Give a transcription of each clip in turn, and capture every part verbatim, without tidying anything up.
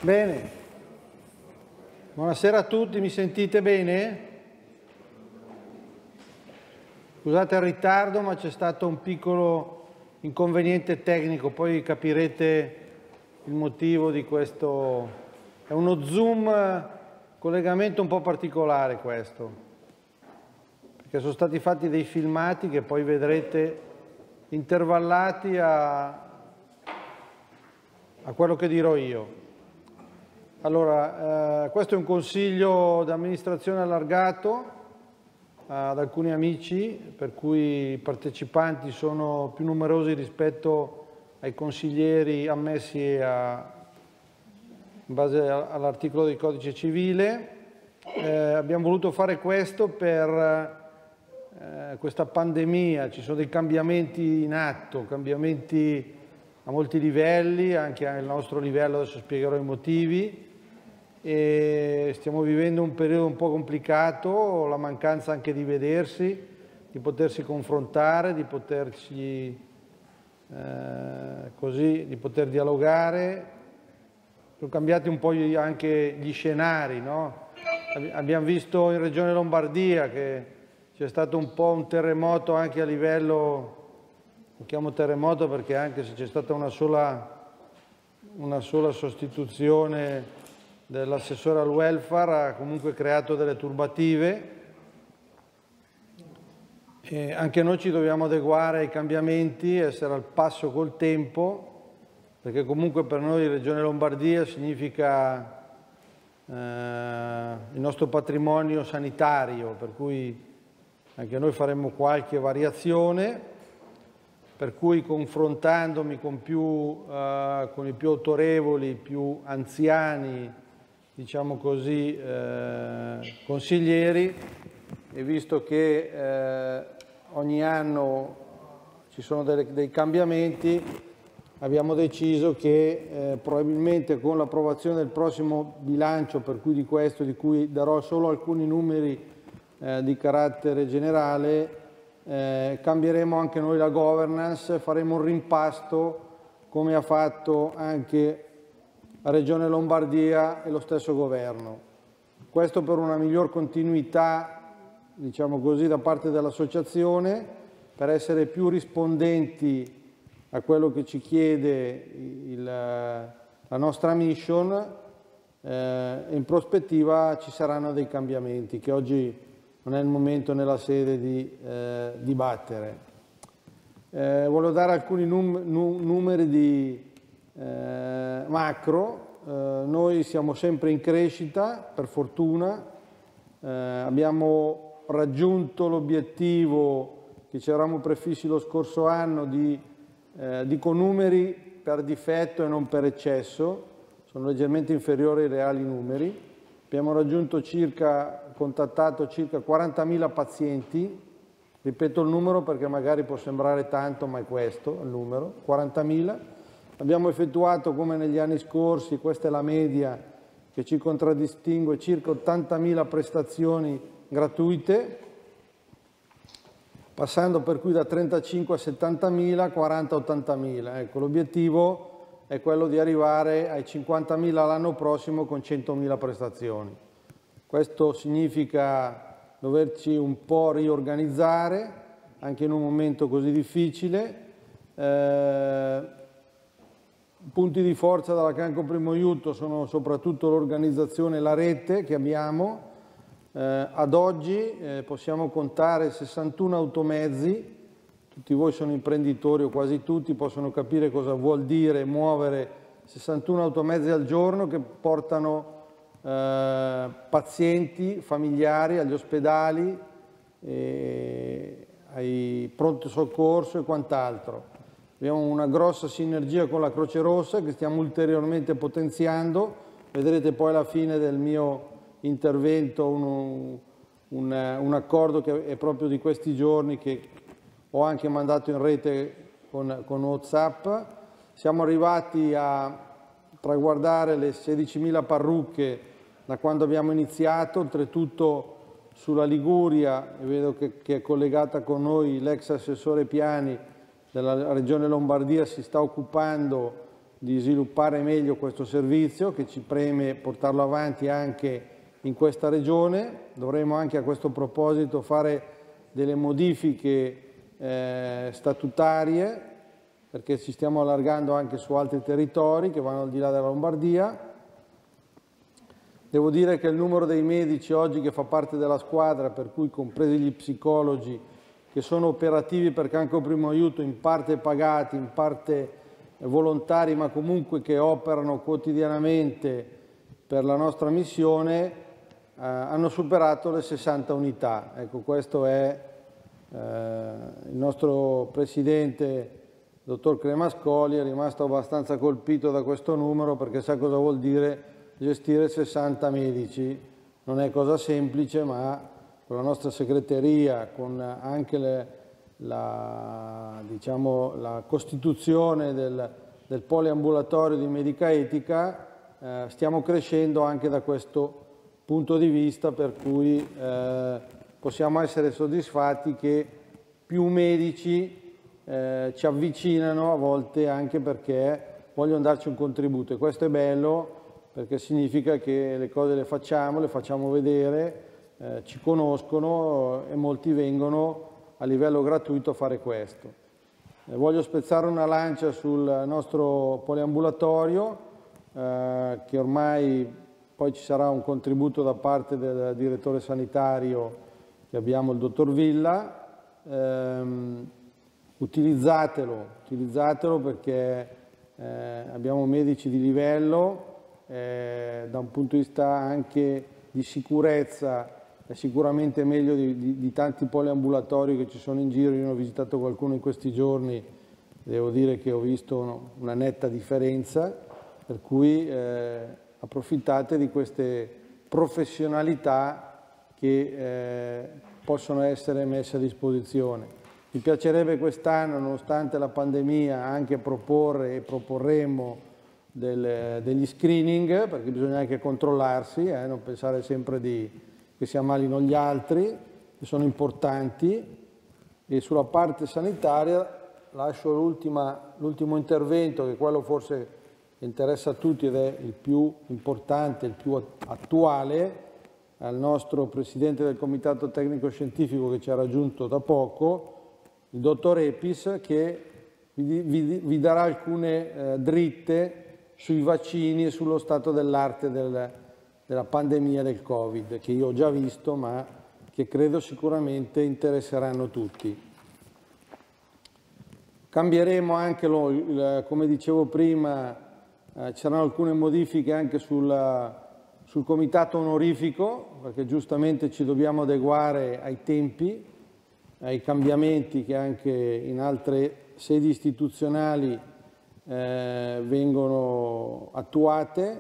Bene, buonasera a tutti, mi sentite bene? Scusate il ritardo, ma c'è stato un piccolo inconveniente tecnico, poi capirete il motivo di questo. È uno Zoom collegamento un po' particolare questo, perché sono stati fatti dei filmati che poi vedrete intervallati a, a quello che dirò io. Allora, eh, questo è un consiglio di amministrazione allargato eh, ad alcuni amici, per cui i partecipanti sono più numerosi rispetto ai consiglieri ammessi a, in base all'articolo del Codice Civile. Eh, abbiamo voluto fare questo per eh, questa pandemia, ci sono dei cambiamenti in atto, cambiamenti a molti livelli, anche al nostro livello, adesso spiegherò i motivi. E stiamo vivendo un periodo un po' complicato, la mancanza anche di vedersi, di potersi confrontare, di poterci eh, così, di poter dialogare. Sono cambiati un po' anche gli scenari, no? Abbiamo visto in Regione Lombardia che c'è stato un po' un terremoto anche a livello, lo chiamo terremoto perché anche se c'è stata una sola, una sola sostituzione dell'assessore al welfare ha comunque creato delle turbative e anche noi ci dobbiamo adeguare ai cambiamenti, essere al passo col tempo, perché comunque per noi Regione Lombardia significa eh, il nostro patrimonio sanitario, per cui anche noi faremo qualche variazione, per cui confrontandomi con, più, eh, con i più autorevoli, più anziani, diciamo così, eh, consiglieri, e visto che eh, ogni anno ci sono delle, dei cambiamenti, abbiamo deciso che eh, probabilmente con l'approvazione del prossimo bilancio, per cui di questo, di cui darò solo alcuni numeri eh, di carattere generale, eh, cambieremo anche noi la governance, faremo un rimpasto come ha fatto anche la Regione Lombardia e lo stesso governo. Questo per una miglior continuità, diciamo così, da parte dell'associazione, per essere più rispondenti a quello che ci chiede il, la nostra mission. Eh, in prospettiva ci saranno dei cambiamenti che oggi non è il momento nella sede di eh, dibattere. Eh, voglio dare alcuni num numeri di Eh, macro. Eh, noi siamo sempre in crescita, per fortuna, eh, abbiamo raggiunto l'obiettivo che ci eravamo prefissi lo scorso anno di, eh, dico numeri per difetto e non per eccesso, sono leggermente inferiori ai reali numeri, abbiamo raggiunto circa, contattato circa quarantamila pazienti, ripeto il numero perché magari può sembrare tanto ma è questo il numero, quarantamila. Abbiamo effettuato, come negli anni scorsi, questa è la media che ci contraddistingue, circa ottantamila prestazioni gratuite, passando per cui da trentacinque a settantamila, quaranta a ottantamila. Ecco, l'obiettivo è quello di arrivare ai cinquantamila l'anno prossimo con centomila prestazioni. Questo significa doverci un po' riorganizzare, anche in un momento così difficile. Eh, Punti di forza della Canco Primo Aiuto sono soprattutto l'organizzazione e la rete che abbiamo. Eh, ad oggi eh, possiamo contare sessantuno automezzi, tutti voi sono imprenditori o quasi tutti, possono capire cosa vuol dire muovere sessantuno automezzi al giorno che portano eh, pazienti, familiari agli ospedali, eh, ai pronto soccorso e quant'altro. Abbiamo una grossa sinergia con la Croce Rossa che stiamo ulteriormente potenziando. Vedrete poi alla fine del mio intervento un, un, un accordo che è proprio di questi giorni che ho anche mandato in rete con, con WhatsApp. Siamo arrivati a traguardare le sedicimila parrucche da quando abbiamo iniziato, oltretutto sulla Liguria, e vedo che, che è collegata con noi l'ex assessore Piani della Regione Lombardia, si sta occupando di sviluppare meglio questo servizio, che ci preme portarlo avanti anche in questa regione. Dovremo anche a questo proposito fare delle modifiche eh, statutarie, perché ci stiamo allargando anche su altri territori che vanno al di là della Lombardia. Devo dire che il numero dei medici oggi che fa parte della squadra, per cui compresi gli psicologi, che sono operativi per cancro primo aiuto, in parte pagati, in parte volontari, ma comunque che operano quotidianamente per la nostra missione, eh, hanno superato le sessanta unità. Ecco, questo è eh, il nostro presidente, dottor Cremascoli, è rimasto abbastanza colpito da questo numero, perché sa cosa vuol dire gestire sessanta medici. Non è cosa semplice, ma con la nostra segreteria, con anche le, la, diciamo, la costituzione del, del poliambulatorio di medica etica, eh, stiamo crescendo anche da questo punto di vista, per cui eh, possiamo essere soddisfatti che più medici eh, ci avvicinano, a volte anche perché vogliono darci un contributo, e questo è bello, perché significa che le cose le facciamo, le facciamo vedere, eh, ci conoscono e molti vengono a livello gratuito a fare questo. Eh, voglio spezzare una lancia sul nostro poliambulatorio, eh, che ormai poi ci sarà un contributo da parte del direttore sanitario, che abbiamo il dottor Villa. Eh, utilizzatelo, utilizzatelo perché eh, abbiamo medici di livello. Eh, da un punto di vista anche di sicurezza è sicuramente meglio di, di, di tanti poliambulatori che ci sono in giro. Io ne ho visitato qualcuno in questi giorni, devo dire che ho visto uno, una netta differenza, per cui eh, approfittate di queste professionalità che eh, possono essere messe a disposizione. Mi piacerebbe quest'anno, nonostante la pandemia, anche proporre e proporremo Del, degli screening, perché bisogna anche controllarsi, eh, non pensare sempre di, che si ammalino gli altri, che sono importanti. E sulla parte sanitaria lascio l'ultimo intervento, che è quello forse che interessa a tutti ed è il più importante, il più attuale, al nostro Presidente del Comitato Tecnico Scientifico che ci ha raggiunto da poco, il dottor Epis, che vi, vi, vi darà alcune eh, dritte sui vaccini e sullo stato dell'arte del, della pandemia del Covid, che io ho già visto, ma che credo sicuramente interesseranno tutti. Cambieremo anche, lo, il, come dicevo prima, eh, ci saranno alcune modifiche anche sul, sul comitato onorifico, perché giustamente ci dobbiamo adeguare ai tempi, ai cambiamenti che anche in altre sedi istituzionali Eh, vengono attuate.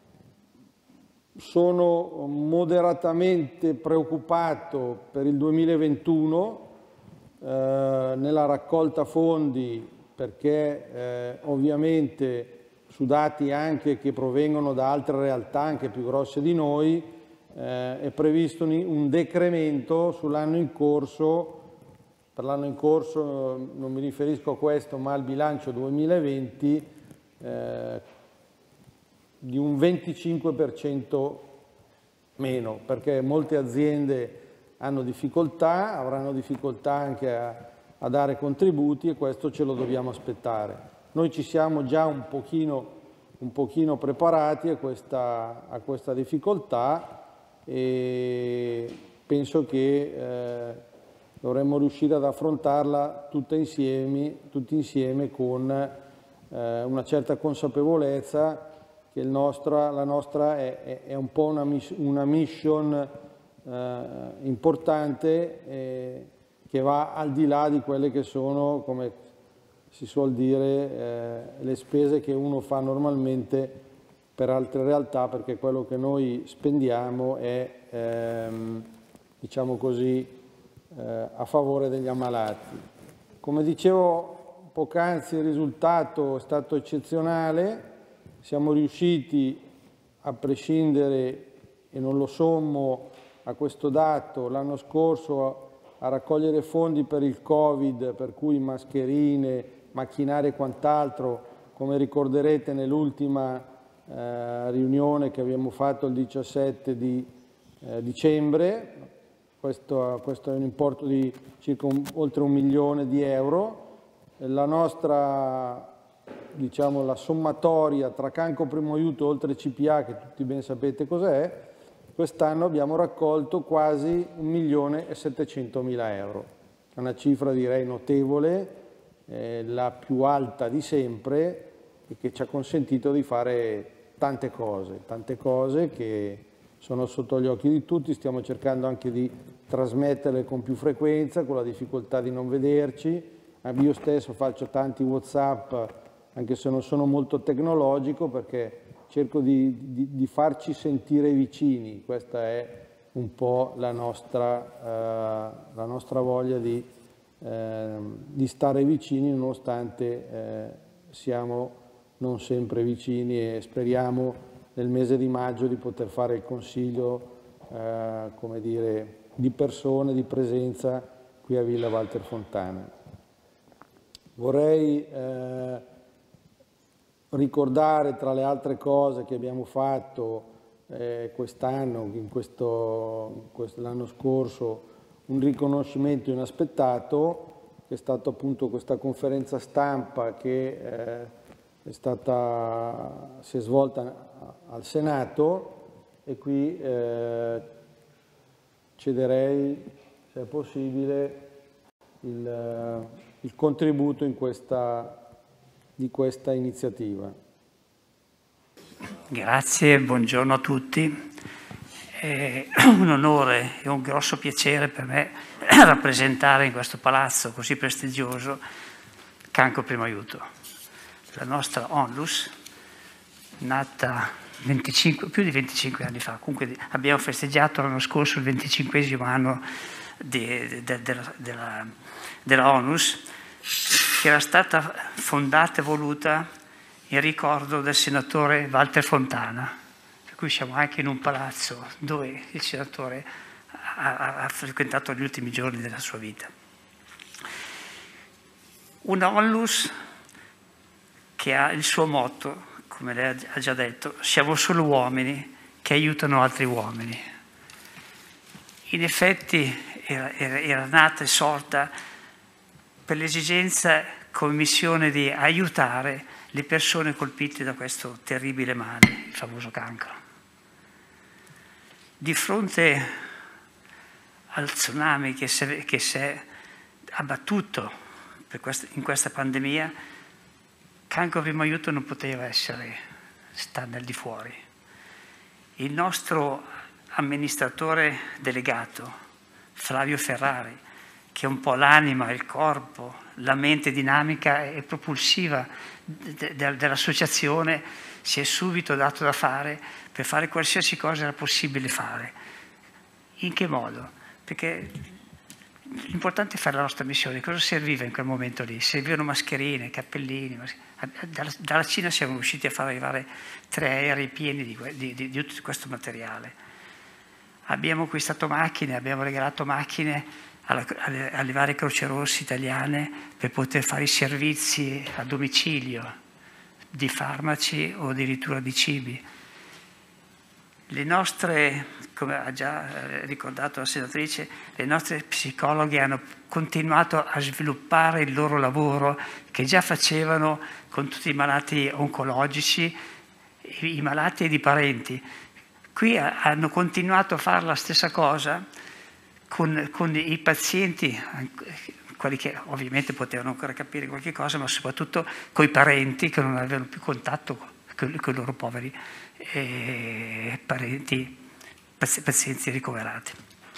Sono moderatamente preoccupato per il duemilaventuno eh, nella raccolta fondi, perché eh, ovviamente su dati anche che provengono da altre realtà anche più grosse di noi eh, è previsto un decremento sull'anno in corso. Per l'anno in corso non mi riferisco a questo, ma al bilancio duemilaventi, eh, di un venticinque per cento meno, perché molte aziende hanno difficoltà, avranno difficoltà anche a, a dare contributi, e questo ce lo dobbiamo aspettare. Noi ci siamo già un pochino, un pochino preparati a questa, a questa difficoltà, e penso che eh, dovremmo riuscire ad affrontarla tutta insieme, tutti insieme con eh, una certa consapevolezza che il nostra, la nostra è, è un po' una, una mission eh, importante eh, che va al di là di quelle che sono, come si suol dire, eh, le spese che uno fa normalmente per altre realtà, perché quello che noi spendiamo è, ehm, diciamo così, a favore degli ammalati. Come dicevo poc'anzi, il risultato è stato eccezionale. Siamo riusciti, a prescindere, e non lo sommo a questo dato, l'anno scorso a raccogliere fondi per il Covid, per cui mascherine, macchinari e quant'altro, come ricorderete nell'ultima eh, riunione che abbiamo fatto il diciassette di eh, dicembre, questo, questo è un importo di circa un, oltre un milione di euro. La nostra, diciamo, la sommatoria tra Cancro Primo Aiuto oltre C P A, che tutti ben sapete cos'è, quest'anno abbiamo raccolto quasi un milione e settecentomila euro. È una cifra direi notevole, eh, la più alta di sempre e che ci ha consentito di fare tante cose, tante cose che sono sotto gli occhi di tutti. Stiamo cercando anche di trasmetterle con più frequenza, con la difficoltà di non vederci. Io stesso faccio tanti WhatsApp, anche se non sono molto tecnologico, perché cerco di, di, di farci sentire vicini. Questa è un po' la nostra, eh, la nostra voglia di, eh, di stare vicini, nonostante eh, siamo non sempre vicini, e speriamo nel mese di maggio di poter fare il consiglio, eh, come dire, di persone, di presenza qui a Villa Walter Fontana. Vorrei eh, ricordare, tra le altre cose che abbiamo fatto eh, quest'anno, in questo, questo, l'anno scorso, un riconoscimento inaspettato, che è stata appunto questa conferenza stampa che eh, è stata, si è svolta al Senato, e qui eh, cederei, se è possibile, il, il contributo in questa, di questa iniziativa. Grazie, buongiorno a tutti. È un onore e un grosso piacere per me rappresentare in questo palazzo così prestigioso Cancro Primo Aiuto, la nostra onlus, nata venticinque, più di venticinque anni fa. Comunque abbiamo festeggiato l'anno scorso il venticinquesimo anno di, de, de, della, della onlus, che era stata fondata e voluta in ricordo del senatore Walter Fontana, per cui siamo anche in un palazzo dove il senatore ha, ha, ha frequentato gli ultimi giorni della sua vita. Una onlus che ha il suo motto, come lei ha già detto: siamo solo uomini che aiutano altri uomini. In effetti era, era, era nata e sorta per l'esigenza, come missione, di aiutare le persone colpite da questo terribile male, il famoso cancro. Di fronte al tsunami che si è, che si è abbattuto per questa, in questa pandemia, Cancro Primo Aiuto non poteva essere stare nel di fuori. Il nostro amministratore delegato, Flavio Ferrari, che è un po' l'anima, il corpo, la mente dinamica e propulsiva de de dell'associazione, si è subito dato da fare per fare qualsiasi cosa era possibile fare. In che modo? Perché l'importante è fare la nostra missione. Cosa serviva in quel momento lì? Servivano mascherine, cappellini. Dalla, dalla Cina siamo riusciti a far arrivare tre aerei pieni di, di, di, di tutto questo materiale. Abbiamo acquistato macchine, abbiamo regalato macchine alla, alle, alle varie Croce Rosse italiane per poter fare i servizi a domicilio di farmaci o addirittura di cibi. Le nostre, come ha già ricordato la senatrice, le nostre psicologhe hanno continuato a sviluppare il loro lavoro che già facevano con tutti i malati oncologici, i malati ed i parenti. Qui hanno continuato a fare la stessa cosa con, con i pazienti, quelli che ovviamente potevano ancora capire qualche cosa, ma soprattutto con i parenti che non avevano più contatto con, con i loro poveri eh, parenti, pazienti ricoverati.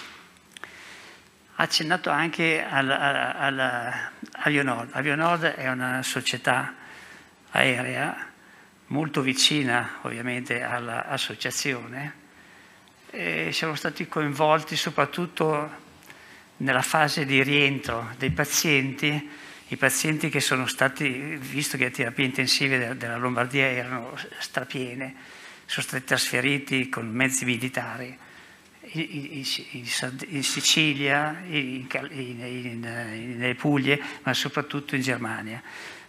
Ha accennato anche all'Avionord. Avionord è una società aerea molto vicina ovviamente all'associazione, e siamo stati coinvolti soprattutto nella fase di rientro dei pazienti, i pazienti che sono stati, visto che le terapie intensive della Lombardia erano strapiene, sono stati trasferiti con mezzi militari in, in, in Sicilia, in, in, in, nelle Puglie, ma soprattutto in Germania.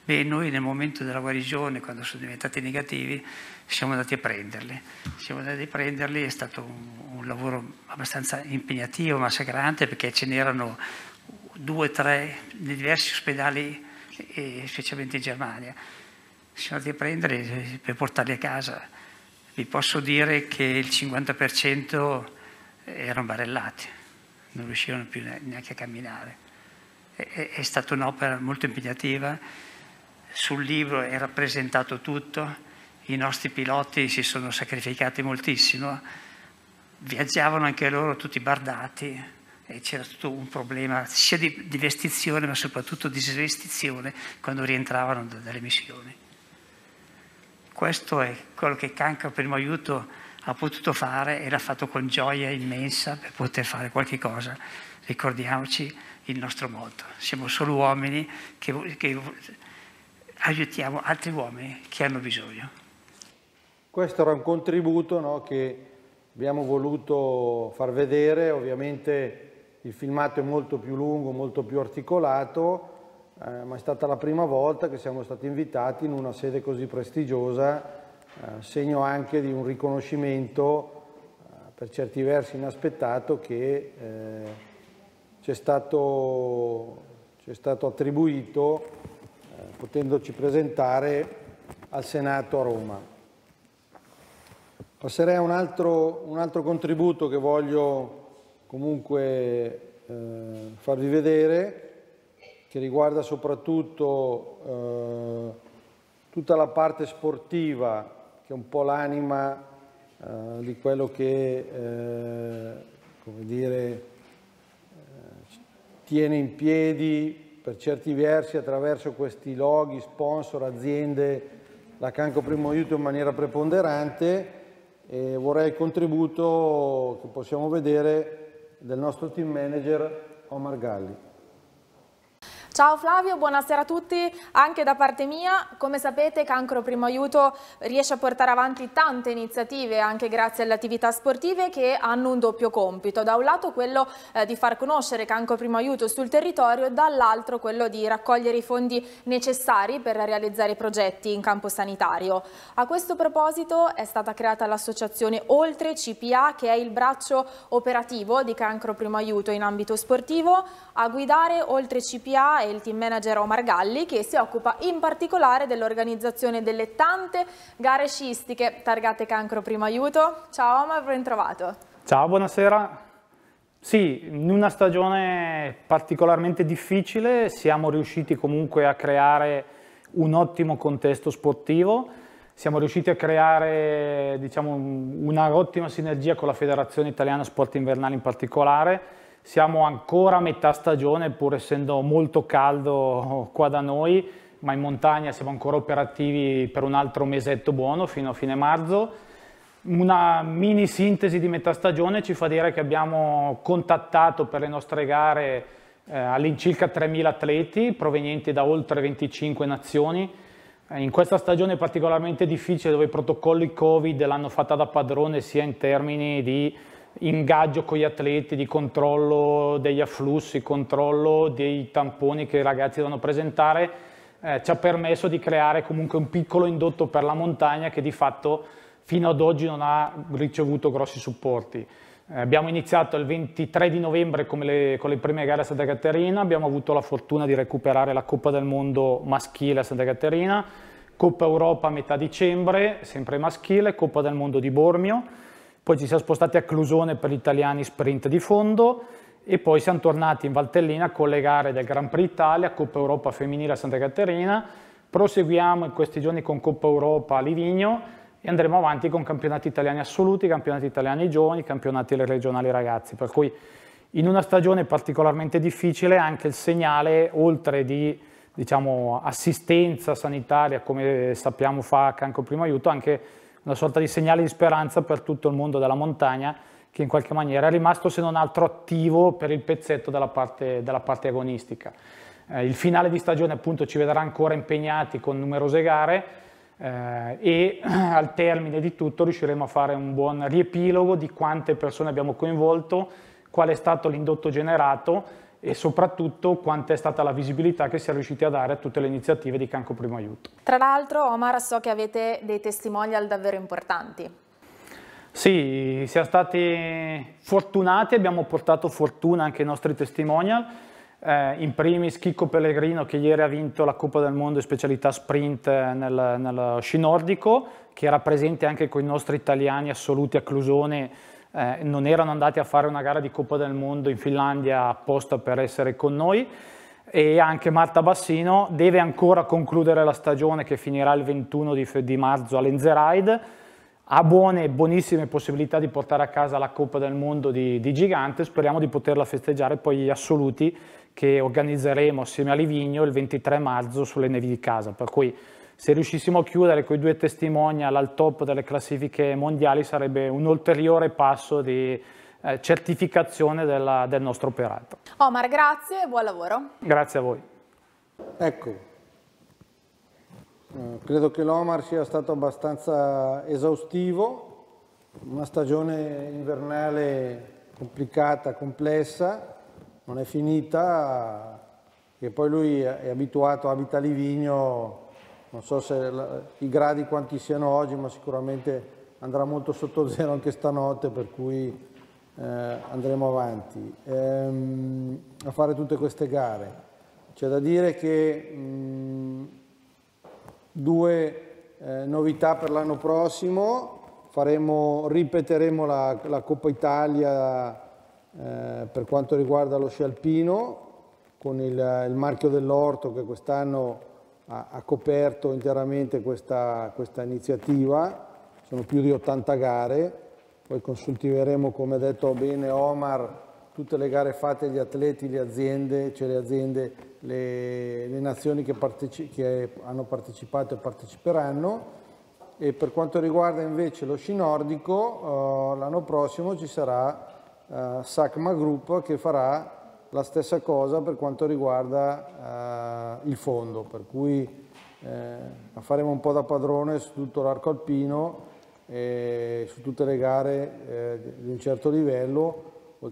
Beh, noi nel momento della guarigione, quando sono diventati negativi, siamo andati a prenderli. Siamo andati a prenderli, è stato un, un lavoro abbastanza impegnativo, massacrante, perché ce n'erano due, tre nei diversi ospedali, e specialmente in Germania. Siamo andati a prenderli per portarli a casa. Vi posso dire che il cinquanta per cento erano barellati, non riuscivano più neanche a camminare. È, è stata un'opera molto impegnativa. Sul libro è rappresentato tutto, i nostri piloti si sono sacrificati moltissimo, viaggiavano anche loro tutti bardati e c'era tutto un problema sia di, di vestizione ma soprattutto di svestizione quando rientravano da, dalle missioni. Questo è quello che Cancro Primo Aiuto ha potuto fare e l'ha fatto con gioia immensa per poter fare qualche cosa. Ricordiamoci il nostro motto, siamo solo uomini che, che aiutiamo altri uomini che hanno bisogno. Questo era un contributo, no, che abbiamo voluto far vedere. Ovviamente il filmato è molto più lungo, molto più articolato, eh, ma è stata la prima volta che siamo stati invitati in una sede così prestigiosa, eh, segno anche di un riconoscimento eh, per certi versi inaspettato che eh, ci è stato, ci è stato attribuito potendoci presentare al Senato a Roma. Passerei a un altro, un altro contributo che voglio comunque eh, farvi vedere, che riguarda soprattutto eh, tutta la parte sportiva, che è un po' l'anima eh, di quello che eh, come dire, eh, tiene in piedi per certi versi attraverso questi loghi, sponsor, aziende, la Cancro Primo Aiuto in maniera preponderante, e vorrei il contributo che possiamo vedere del nostro team manager Omar Galli. Ciao Flavio, buonasera a tutti, anche da parte mia. Come sapete, Cancro Primo Aiuto riesce a portare avanti tante iniziative anche grazie alle attività sportive che hanno un doppio compito. Da un lato quello eh, di far conoscere Cancro Primo Aiuto sul territorio, dall'altro quello di raccogliere i fondi necessari per realizzare i progetti in campo sanitario. A questo proposito è stata creata l'associazione Oltre C P A, che è il braccio operativo di Cancro Primo Aiuto in ambito sportivo. A guidare Oltre C P A è il team manager Omar Galli, che si occupa in particolare dell'organizzazione delle tante gare sciistiche targate Cancro Primo Aiuto. Ciao Omar, ben trovato. Ciao, buonasera. Sì, in una stagione particolarmente difficile siamo riusciti comunque a creare un ottimo contesto sportivo, siamo riusciti a creare, diciamo, una ottima sinergia con la Federazione Italiana Sport Invernali in particolare. Siamo ancora a metà stagione, pur essendo molto caldo qua da noi, ma in montagna siamo ancora operativi per un altro mesetto buono, fino a fine marzo. Una mini sintesi di metà stagione ci fa dire che abbiamo contattato per le nostre gare eh, all'incirca tremila atleti provenienti da oltre venticinque nazioni. Eh, in questa stagione particolarmente difficile, dove i protocolli Covid l'hanno fatta da padrone sia in termini di ingaggio con gli atleti, di controllo degli afflussi, controllo dei tamponi che i ragazzi devono presentare, eh, ci ha permesso di creare comunque un piccolo indotto per la montagna che di fatto fino ad oggi non ha ricevuto grossi supporti. Eh, abbiamo iniziato il ventitré di novembre con le, con le prime gare a Santa Caterina, abbiamo avuto la fortuna di recuperare la Coppa del Mondo maschile a Santa Caterina, Coppa Europa a metà dicembre, sempre maschile, Coppa del Mondo di Bormio. Poi ci siamo spostati a Clusone per gli italiani sprint di fondo e poi siamo tornati in Valtellina con le gare del Grand Prix Italia, Coppa Europa femminile a Santa Caterina. Proseguiamo in questi giorni con Coppa Europa a Livigno e andremo avanti con campionati italiani assoluti, campionati italiani giovani, campionati regionali ragazzi. Per cui in una stagione particolarmente difficile anche il segnale, oltre di diciamo, assistenza sanitaria come sappiamo fa Cancro Primo Aiuto, anche una sorta di segnale di speranza per tutto il mondo della montagna, che in qualche maniera è rimasto se non altro attivo per il pezzetto della parte, della parte agonistica. Eh, il finale di stagione appunto ci vedrà ancora impegnati con numerose gare eh, e al termine di tutto riusciremo a fare un buon riepilogo di quante persone abbiamo coinvolto, qual è stato l'indotto generato e soprattutto quanta è stata la visibilità che si è riusciti a dare a tutte le iniziative di Cancro Primo Aiuto. Tra l'altro, Omar, so che avete dei testimonial davvero importanti. Sì, siamo stati fortunati, abbiamo portato fortuna anche ai nostri testimonial, eh, in primis Chicco Pellegrino che ieri ha vinto la Coppa del Mondo in specialità sprint nel, nello sci nordico, che era presente anche con i nostri italiani assoluti a Clusone. Eh, non erano andati a fare una gara di Coppa del Mondo in Finlandia apposta per essere con noi, e anche Marta Bassino deve ancora concludere la stagione che finirà il ventuno di, di marzo all'Enzeride, ha buone, buonissime possibilità di portare a casa la Coppa del Mondo di, di gigante, speriamo di poterla festeggiare poi gli assoluti che organizzeremo assieme a Livigno il ventitré marzo sulle nevi di casa, per cui se riuscissimo a chiudere con i due testimonial al top delle classifiche mondiali sarebbe un ulteriore passo di eh, certificazione della, del nostro operato. Omar, grazie e buon lavoro. Grazie a voi. Ecco, eh, credo che l'Omar sia stato abbastanza esaustivo, una stagione invernale complicata, complessa, non è finita, e poi lui è abituato, abita a Livigno. Non so se la, i gradi quanti siano oggi, ma sicuramente andrà molto sotto zero anche stanotte, per cui eh, andremo avanti ehm, a fare tutte queste gare. C'è da dire che mh, due eh, novità per l'anno prossimo: faremo, ripeteremo la, la Coppa Italia eh, per quanto riguarda lo sci alpino, con il, il marchio dell'Orto, che quest'anno ha coperto interamente questa, questa iniziativa. Sono più di ottanta gare, poi consultiveremo, come ha detto bene Omar, tutte le gare fatte agli atleti, le aziende, cioè le aziende, le, le nazioni che, che hanno partecipato e parteciperanno. E per quanto riguarda invece lo sci nordico, uh, l'anno prossimo ci sarà uh, SACMA Group che farà la stessa cosa per quanto riguarda uh, il fondo, per cui eh, faremo un po' da padrone su tutto l'arco alpino e su tutte le gare eh, di un certo livello.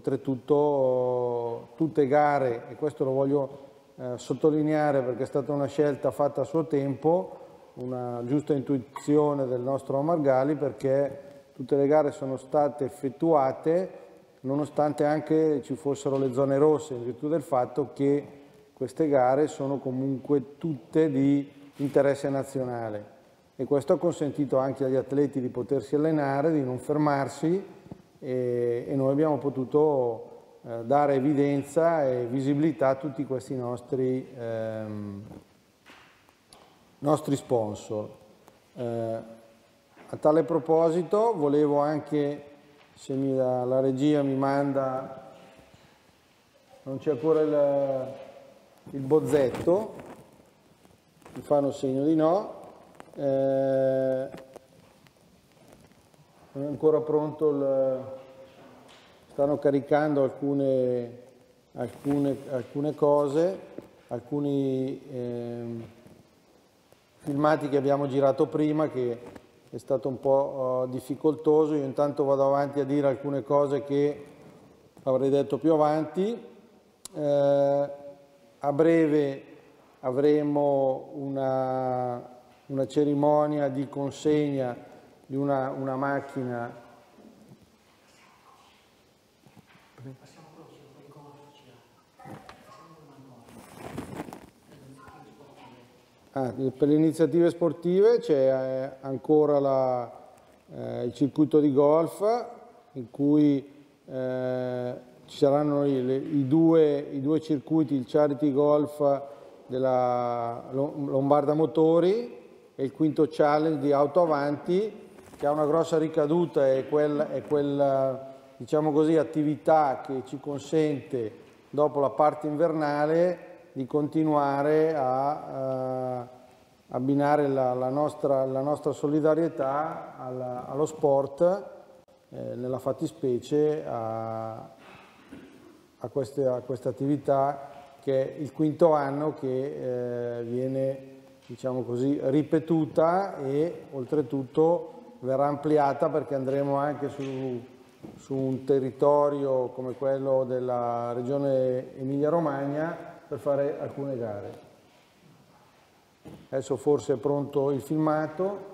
Oltretutto tutte gare, e questo lo voglio eh, sottolineare perché è stata una scelta fatta a suo tempo, una giusta intuizione del nostro Omar Gali, perché tutte le gare sono state effettuate nonostante anche ci fossero le zone rosse, in virtù del fatto che queste gare sono comunque tutte di interesse nazionale, e questo ha consentito anche agli atleti di potersi allenare, di non fermarsi, e, e noi abbiamo potuto eh, dare evidenza e visibilità a tutti questi nostri, ehm, nostri sponsor. Eh, a tale proposito volevo anche, se mi, la, la regia mi manda, non c'è ancora il, il bozzetto, mi fanno segno di no, eh, non è ancora pronto, il, stanno caricando alcune, alcune, alcune cose, alcuni eh, filmati che abbiamo girato prima, che è stato un po' uh, difficoltoso. Io intanto vado avanti a dire alcune cose che avrei detto più avanti. Eh, a breve avremo una, una cerimonia di consegna di una, una macchina. Ah, per le iniziative sportive c'è ancora la, eh, il circuito di golf, in cui eh, ci saranno i, le, i, due, i due circuiti, il Charity Golf della Lombarda Motori e il quinto challenge di Auto Avanti, che ha una grossa ricaduta, e quella, è quella, diciamo così, attività che ci consente, dopo la parte invernale, di continuare a uh, abbinare la, la, nostra, la nostra solidarietà alla, allo sport, eh, nella fattispecie a, a, queste, a questa attività, che è il quinto anno che eh, viene, diciamo così, ripetuta, e oltretutto verrà ampliata, perché andremo anche su su un territorio come quello della regione Emilia-Romagna per fare alcune gare. Adesso forse è pronto il filmato.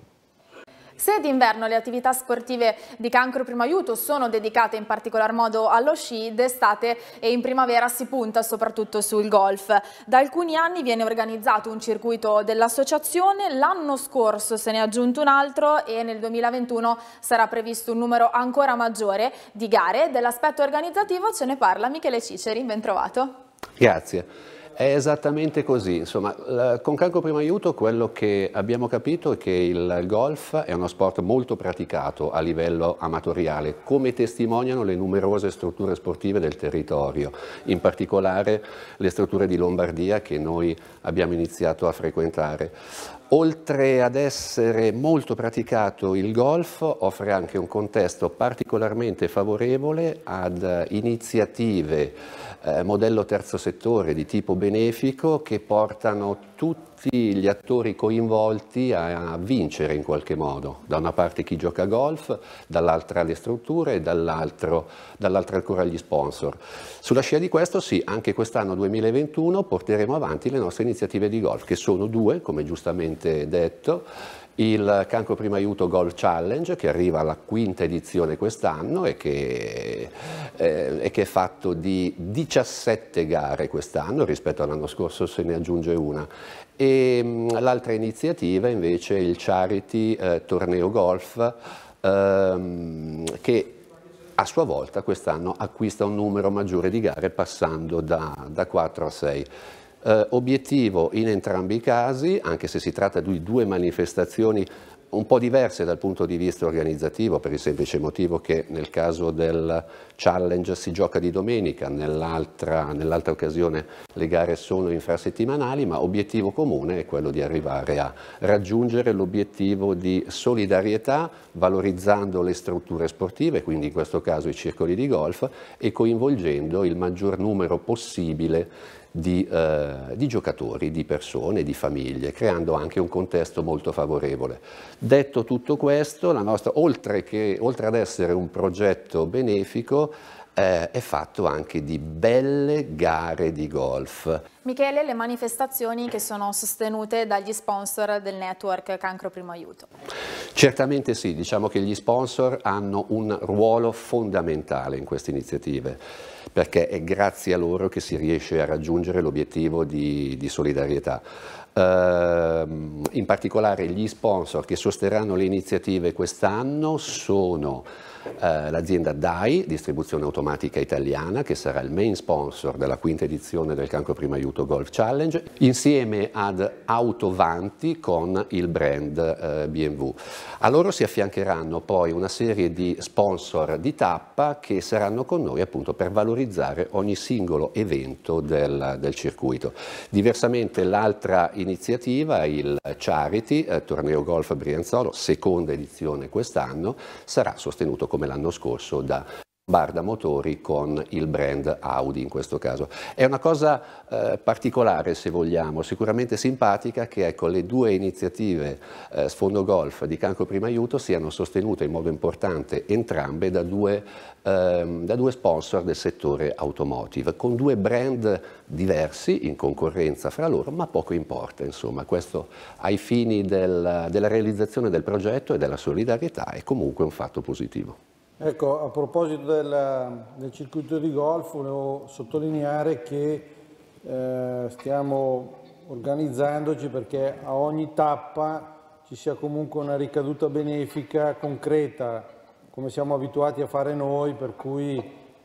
Se d'inverno le attività sportive di Cancro Primo Aiuto sono dedicate in particolar modo allo sci, d'estate e in primavera si punta soprattutto sul golf. Da alcuni anni viene organizzato un circuito dell'associazione, l'anno scorso se ne è aggiunto un altro e nel duemilaventuno sarà previsto un numero ancora maggiore di gare. Dell'aspetto organizzativo ce ne parla Michele Ciceri, ben trovato. Grazie. È esattamente così, insomma, con Cancro Primo Aiuto quello che abbiamo capito è che il golf è uno sport molto praticato a livello amatoriale, come testimoniano le numerose strutture sportive del territorio, in particolare le strutture di Lombardia che noi abbiamo iniziato a frequentare. Oltre ad essere molto praticato, il golf offre anche un contesto particolarmente favorevole ad iniziative eh, modello terzo settore di tipo benefico che portano tutti gli attori coinvolti a, a vincere in qualche modo. Da una parte chi gioca a golf, dall'altra le strutture e dall'altro dall'altra ancora gli sponsor. Sulla scia di questo sì, anche quest'anno duemilaventuno porteremo avanti le nostre iniziative di golf, che sono due, come giustamente detto. Il Cancro Primo Aiuto Golf Challenge, che arriva alla quinta edizione quest'anno e che, eh, e che è fatto di diciassette gare quest'anno, rispetto all'anno scorso se ne aggiunge una. E l'altra iniziativa invece è il Charity eh, Torneo Golf, ehm, che a sua volta quest'anno acquista un numero maggiore di gare passando da, da quattro a sei. Uh, obiettivo in entrambi i casi, anche se si tratta di due manifestazioni un po' diverse dal punto di vista organizzativo, per il semplice motivo che nel caso del challenge si gioca di domenica, nell'altra nell'altra occasione le gare sono infrasettimanali, ma obiettivo comune è quello di arrivare a raggiungere l'obiettivo di solidarietà, valorizzando le strutture sportive, quindi in questo caso i circoli di golf, e coinvolgendo il maggior numero possibile Di, eh, di giocatori, di persone, di famiglie, creando anche un contesto molto favorevole. Detto tutto questo, la nostra, oltre, che, oltre ad essere un progetto benefico, eh, è fatto anche di belle gare di golf. Michele, le manifestazioni che sono sostenute dagli sponsor del network Cancro Primo Aiuto. Certamente sì, diciamo che gli sponsor hanno un ruolo fondamentale in queste iniziative, perché è grazie a loro che si riesce a raggiungere l'obiettivo di, di solidarietà. Uh, in particolare gli sponsor che sosterranno le iniziative quest'anno sono Uh, l'azienda D A I, distribuzione automatica italiana, che sarà il main sponsor della quinta edizione del Cancro Primo Aiuto Golf Challenge, insieme ad Autovanti con il brand uh, B M W. A loro si affiancheranno poi una serie di sponsor di tappa che saranno con noi appunto per valorizzare ogni singolo evento del, del circuito. Diversamente l'altra iniziativa, il Charity, uh, Torneo Golf Brianzolo, seconda edizione quest'anno, sarà sostenuto come l'anno scorso da Barda Motori con il brand Audi in questo caso. È una cosa eh, particolare, se vogliamo, sicuramente simpatica, che ecco, le due iniziative eh, Sfondo Golf di Cancro Primo Aiuto siano sostenute in modo importante entrambe da due, ehm, da due sponsor del settore automotive, con due brand diversi in concorrenza fra loro, ma poco importa, insomma, questo ai fini del, della realizzazione del progetto e della solidarietà è comunque un fatto positivo. Ecco, a proposito del, del circuito di golf, volevo sottolineare che eh, stiamo organizzandoci perché a ogni tappa ci sia comunque una ricaduta benefica concreta, come siamo abituati a fare noi, per cui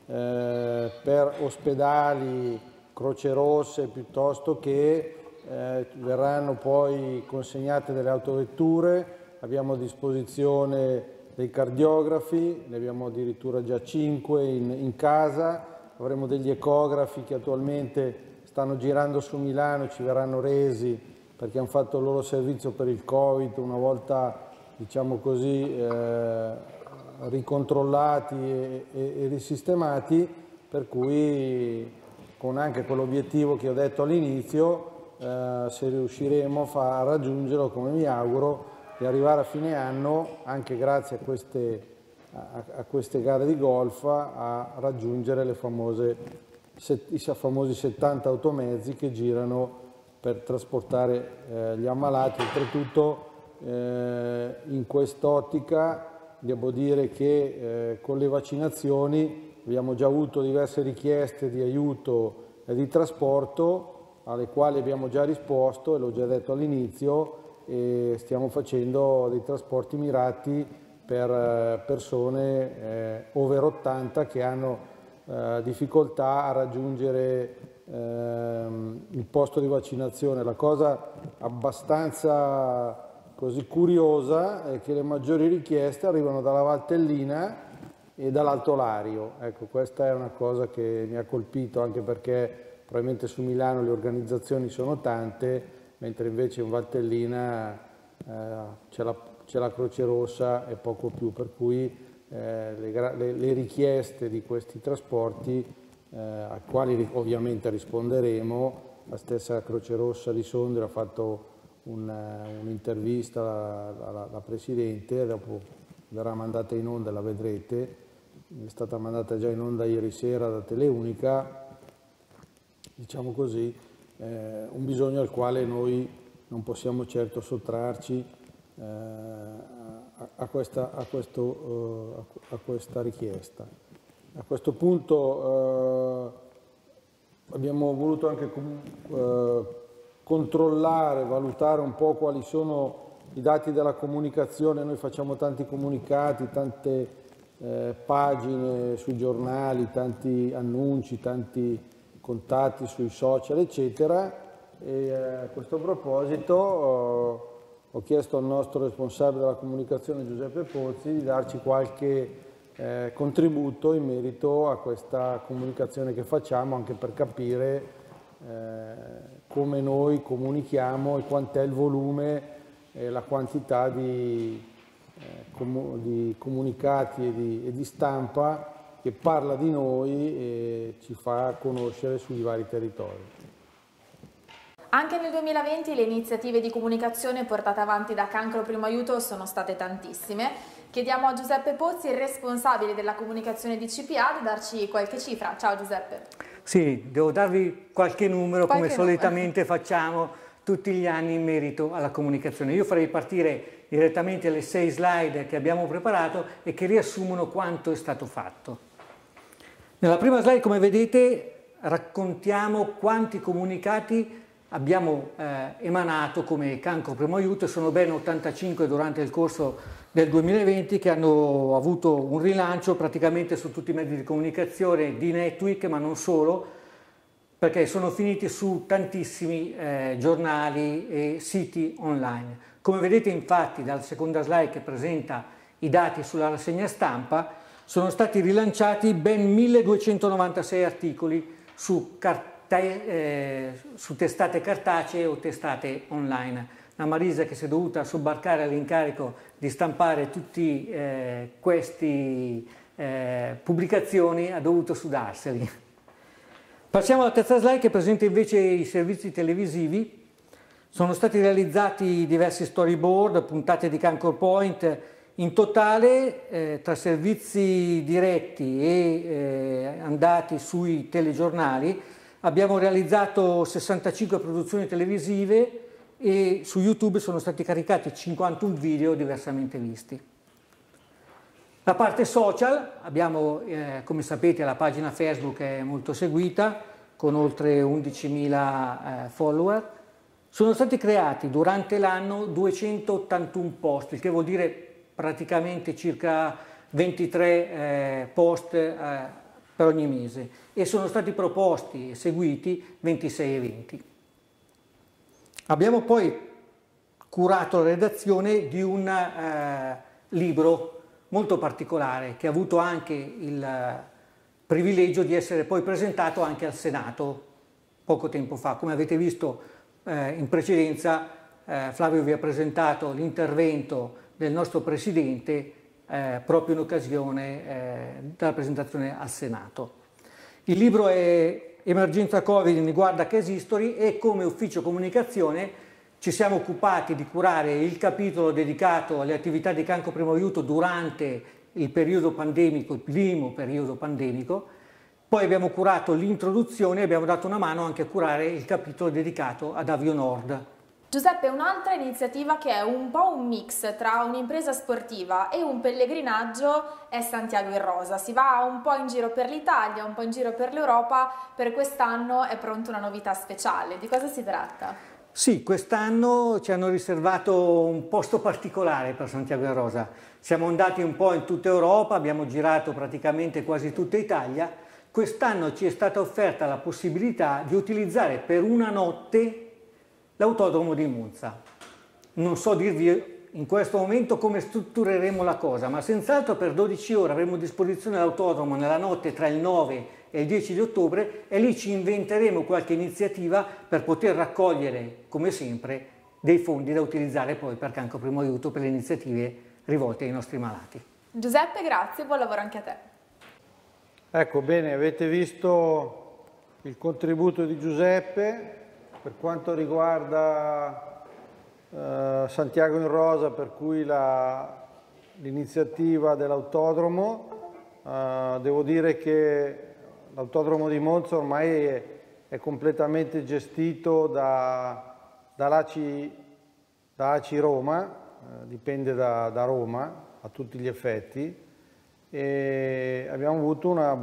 eh, per ospedali, Croce Rosse, piuttosto che eh, verranno poi consegnate delle autovetture, abbiamo a disposizione dei cardiografi, ne abbiamo addirittura già cinque in, in casa, avremo degli ecografi che attualmente stanno girando su Milano, ci verranno resi perché hanno fatto il loro servizio per il Covid, una volta diciamo così eh, ricontrollati e, e, e risistemati, per cui con anche quell'obiettivo che ho detto all'inizio, eh, se riusciremo a, far, a raggiungerlo, come mi auguro, di arrivare a fine anno, anche grazie a queste a, a queste gare di golf a raggiungere le famose, i famosi settanta automezzi che girano per trasportare eh, gli ammalati. Oltretutto eh, in quest'ottica devo dire che eh, con le vaccinazioni abbiamo già avuto diverse richieste di aiuto e di trasporto alle quali abbiamo già risposto, e l'ho già detto all'inizio, e stiamo facendo dei trasporti mirati per persone eh, over ottanta che hanno eh, difficoltà a raggiungere eh, il posto di vaccinazione. La cosa abbastanza così curiosa è che le maggiori richieste arrivano dalla Valtellina e dall'Alto Lario. Ecco, questa è una cosa che mi ha colpito, anche perché probabilmente su Milano le organizzazioni sono tante, mentre invece in Valtellina eh, c'è la, c'è la Croce Rossa e poco più, per cui eh, le, le, le richieste di questi trasporti, eh, a quali ovviamente risponderemo, la stessa Croce Rossa di Sondrio ha fatto un'intervista un alla, alla Presidente, dopo verrà mandata in onda, la vedrete, è stata mandata già in onda ieri sera da Teleunica. Diciamo così, eh, un bisogno al quale noi non possiamo certo sottrarci eh, a, a, questa, a, questo, uh, a questa richiesta. A questo punto uh, abbiamo voluto anche uh, controllare, valutare un po' quali sono i dati della comunicazione. Noi facciamo tanti comunicati, tante eh, pagine sui giornali, tanti annunci, tanti contatti sui social, eccetera, e a questo proposito ho, ho chiesto al nostro responsabile della comunicazione Giuseppe Pozzi di darci qualche eh, contributo in merito a questa comunicazione che facciamo, anche per capire eh, come noi comunichiamo e quant'è il volume e la quantità di, eh, com di comunicati e di, e di stampa che parla di noi e ci fa conoscere sui vari territori. Anche nel duemilaventi le iniziative di comunicazione portate avanti da Cancro Primo Aiuto sono state tantissime. Chiediamo a Giuseppe Pozzi, il responsabile della comunicazione di C P A, di darci qualche cifra. Ciao Giuseppe. Sì, devo darvi qualche numero, qualche come numero. solitamente facciamo tutti gli anni in merito alla comunicazione. Io farei partire direttamente le sei slide che abbiamo preparato e che riassumono quanto è stato fatto. Nella prima slide, come vedete, raccontiamo quanti comunicati abbiamo eh, emanato come Cancro Primo Aiuto. Sono ben ottantacinque durante il corso del duemilaventi che hanno avuto un rilancio praticamente su tutti i mezzi di comunicazione di Netweek, ma non solo, perché sono finiti su tantissimi eh, giornali e siti online. Come vedete infatti dalla seconda slide, che presenta i dati sulla rassegna stampa, sono stati rilanciati ben milleduecentonovantasei articoli su, eh, su testate cartacee o testate online. La Marisa, che si è dovuta sobbarcare all'incarico di stampare tutte eh, queste eh, pubblicazioni, ha dovuto sudarseli. Passiamo alla terza slide, che presenta invece i servizi televisivi. Sono stati realizzati diversi storyboard, puntate di Cancro Point. In totale, eh, tra servizi diretti e eh, andati sui telegiornali, abbiamo realizzato sessantacinque produzioni televisive e su YouTube sono stati caricati cinquantuno video diversamente visti. La parte social, abbiamo, eh, come sapete, la pagina Facebook è molto seguita, con oltre undicimila eh, follower. Sono stati creati durante l'anno duecentottantuno post, il che vuol dire praticamente circa ventitré eh, post eh, per ogni mese, e sono stati proposti e seguiti ventisei eventi. Abbiamo poi curato la redazione di un eh, libro molto particolare che ha avuto anche il eh, privilegio di essere poi presentato anche al Senato poco tempo fa. Come avete visto eh, in precedenza, eh, Flavio vi ha presentato l'intervento del nostro Presidente eh, proprio in occasione eh, della presentazione al Senato. Il libro è Emergenza Covid in Guarda Case History, e come ufficio comunicazione ci siamo occupati di curare il capitolo dedicato alle attività di Cancro Primo Aiuto durante il periodo pandemico, il primo periodo pandemico, poi abbiamo curato l'introduzione e abbiamo dato una mano anche a curare il capitolo dedicato ad Avionord. Giuseppe, un'altra iniziativa che è un po' un mix tra un'impresa sportiva e un pellegrinaggio è Santiago in Rosa. Si va un po' in giro per l'Italia, un po' in giro per l'Europa, per quest'anno è pronta una novità speciale. Di cosa si tratta? Sì, quest'anno ci hanno riservato un posto particolare per Santiago in Rosa. Siamo andati un po' in tutta Europa, abbiamo girato praticamente quasi tutta Italia. Quest'anno ci è stata offerta la possibilità di utilizzare per una notte l'autodromo di Monza. Non so dirvi in questo momento come struttureremo la cosa, ma senz'altro per dodici ore avremo a disposizione l'autodromo nella notte tra il nove e il dieci di ottobre e lì ci inventeremo qualche iniziativa per poter raccogliere, come sempre, dei fondi da utilizzare poi per Cancro Primo Aiuto per le iniziative rivolte ai nostri malati. Giuseppe, grazie, buon lavoro anche a te. Ecco, bene, avete visto il contributo di Giuseppe. Per quanto riguarda eh, Santiago in Rosa, per cui l'iniziativa dell'autodromo, eh, devo dire che l'autodromo di Monza ormai è, è completamente gestito da, dall'A C I, da A C I Roma, eh, dipende da, da Roma a tutti gli effetti, e abbiamo avuto una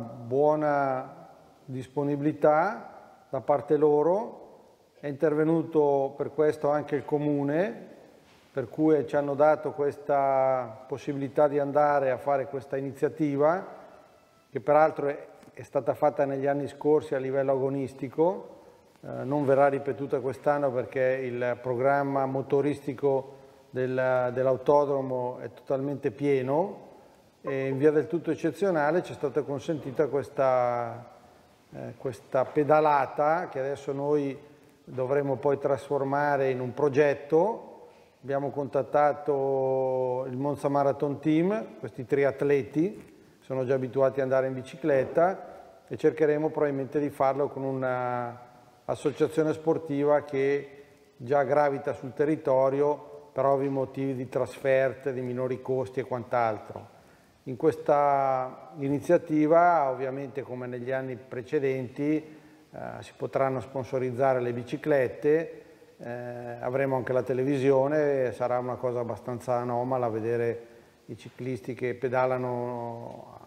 buona disponibilità da parte loro. È intervenuto per questo anche il Comune, per cui ci hanno dato questa possibilità di andare a fare questa iniziativa, che peraltro è, è stata fatta negli anni scorsi a livello agonistico, eh, non verrà ripetuta quest'anno perché il programma motoristico del, dell'autodromo è totalmente pieno e in via del tutto eccezionale ci è stata consentita questa, eh, questa pedalata che adesso noi dovremo poi trasformare in un progetto. Abbiamo contattato il Monza Marathon Team, questi triatleti sono già abituati ad andare in bicicletta e cercheremo probabilmente di farlo con un'associazione sportiva che già gravita sul territorio per ovvi motivi di trasferte, di minori costi e quant'altro. In questa iniziativa, ovviamente come negli anni precedenti, Uh, si potranno sponsorizzare le biciclette, eh, avremo anche la televisione, sarà una cosa abbastanza anomala vedere i ciclisti che pedalano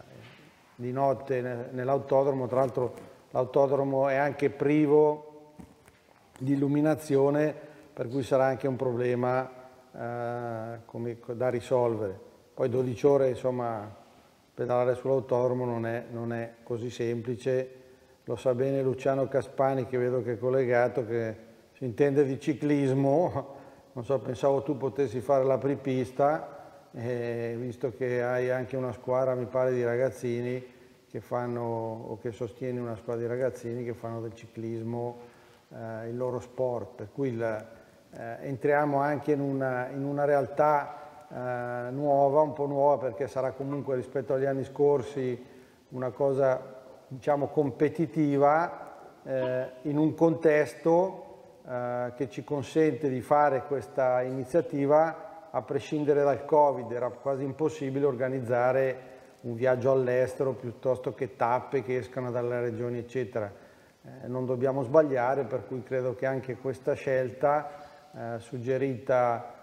di notte nell'autodromo. Tra l'altro l'autodromo è anche privo di illuminazione, per cui sarà anche un problema eh, come, da risolvere. Poi dodici ore, insomma, pedalare sull'autodromo non è, non è così semplice. Lo sa bene Luciano Caspani, che vedo che è collegato, che si intende di ciclismo. Non so, pensavo tu potessi fare l'apripista, eh, visto che hai anche una squadra, mi pare, di ragazzini che fanno, o che sostieni una squadra di ragazzini che fanno del ciclismo eh, il loro sport. Per cui il, eh, entriamo anche in una, in una realtà eh, nuova, un po' nuova, perché sarà comunque rispetto agli anni scorsi una cosa, diciamo, competitiva eh, in un contesto eh, che ci consente di fare questa iniziativa a prescindere dal Covid. Era quasi impossibile organizzare un viaggio all'estero piuttosto che tappe che escano dalle regioni eccetera. Eh, non dobbiamo sbagliare, per cui credo che anche questa scelta eh, suggerita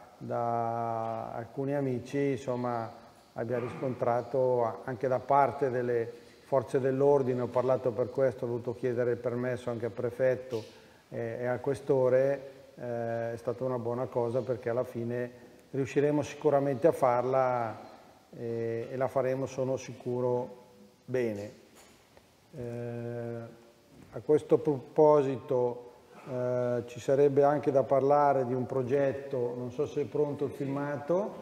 da alcuni amici, insomma, abbia riscontrato anche da parte delle forze dell'ordine. Ho parlato per questo, ho dovuto chiedere il permesso anche al prefetto e, e al questore, eh, è stata una buona cosa perché alla fine riusciremo sicuramente a farla e, e la faremo, sono sicuro, bene. Eh, a questo proposito eh, ci sarebbe anche da parlare di un progetto, non so se è pronto il filmato,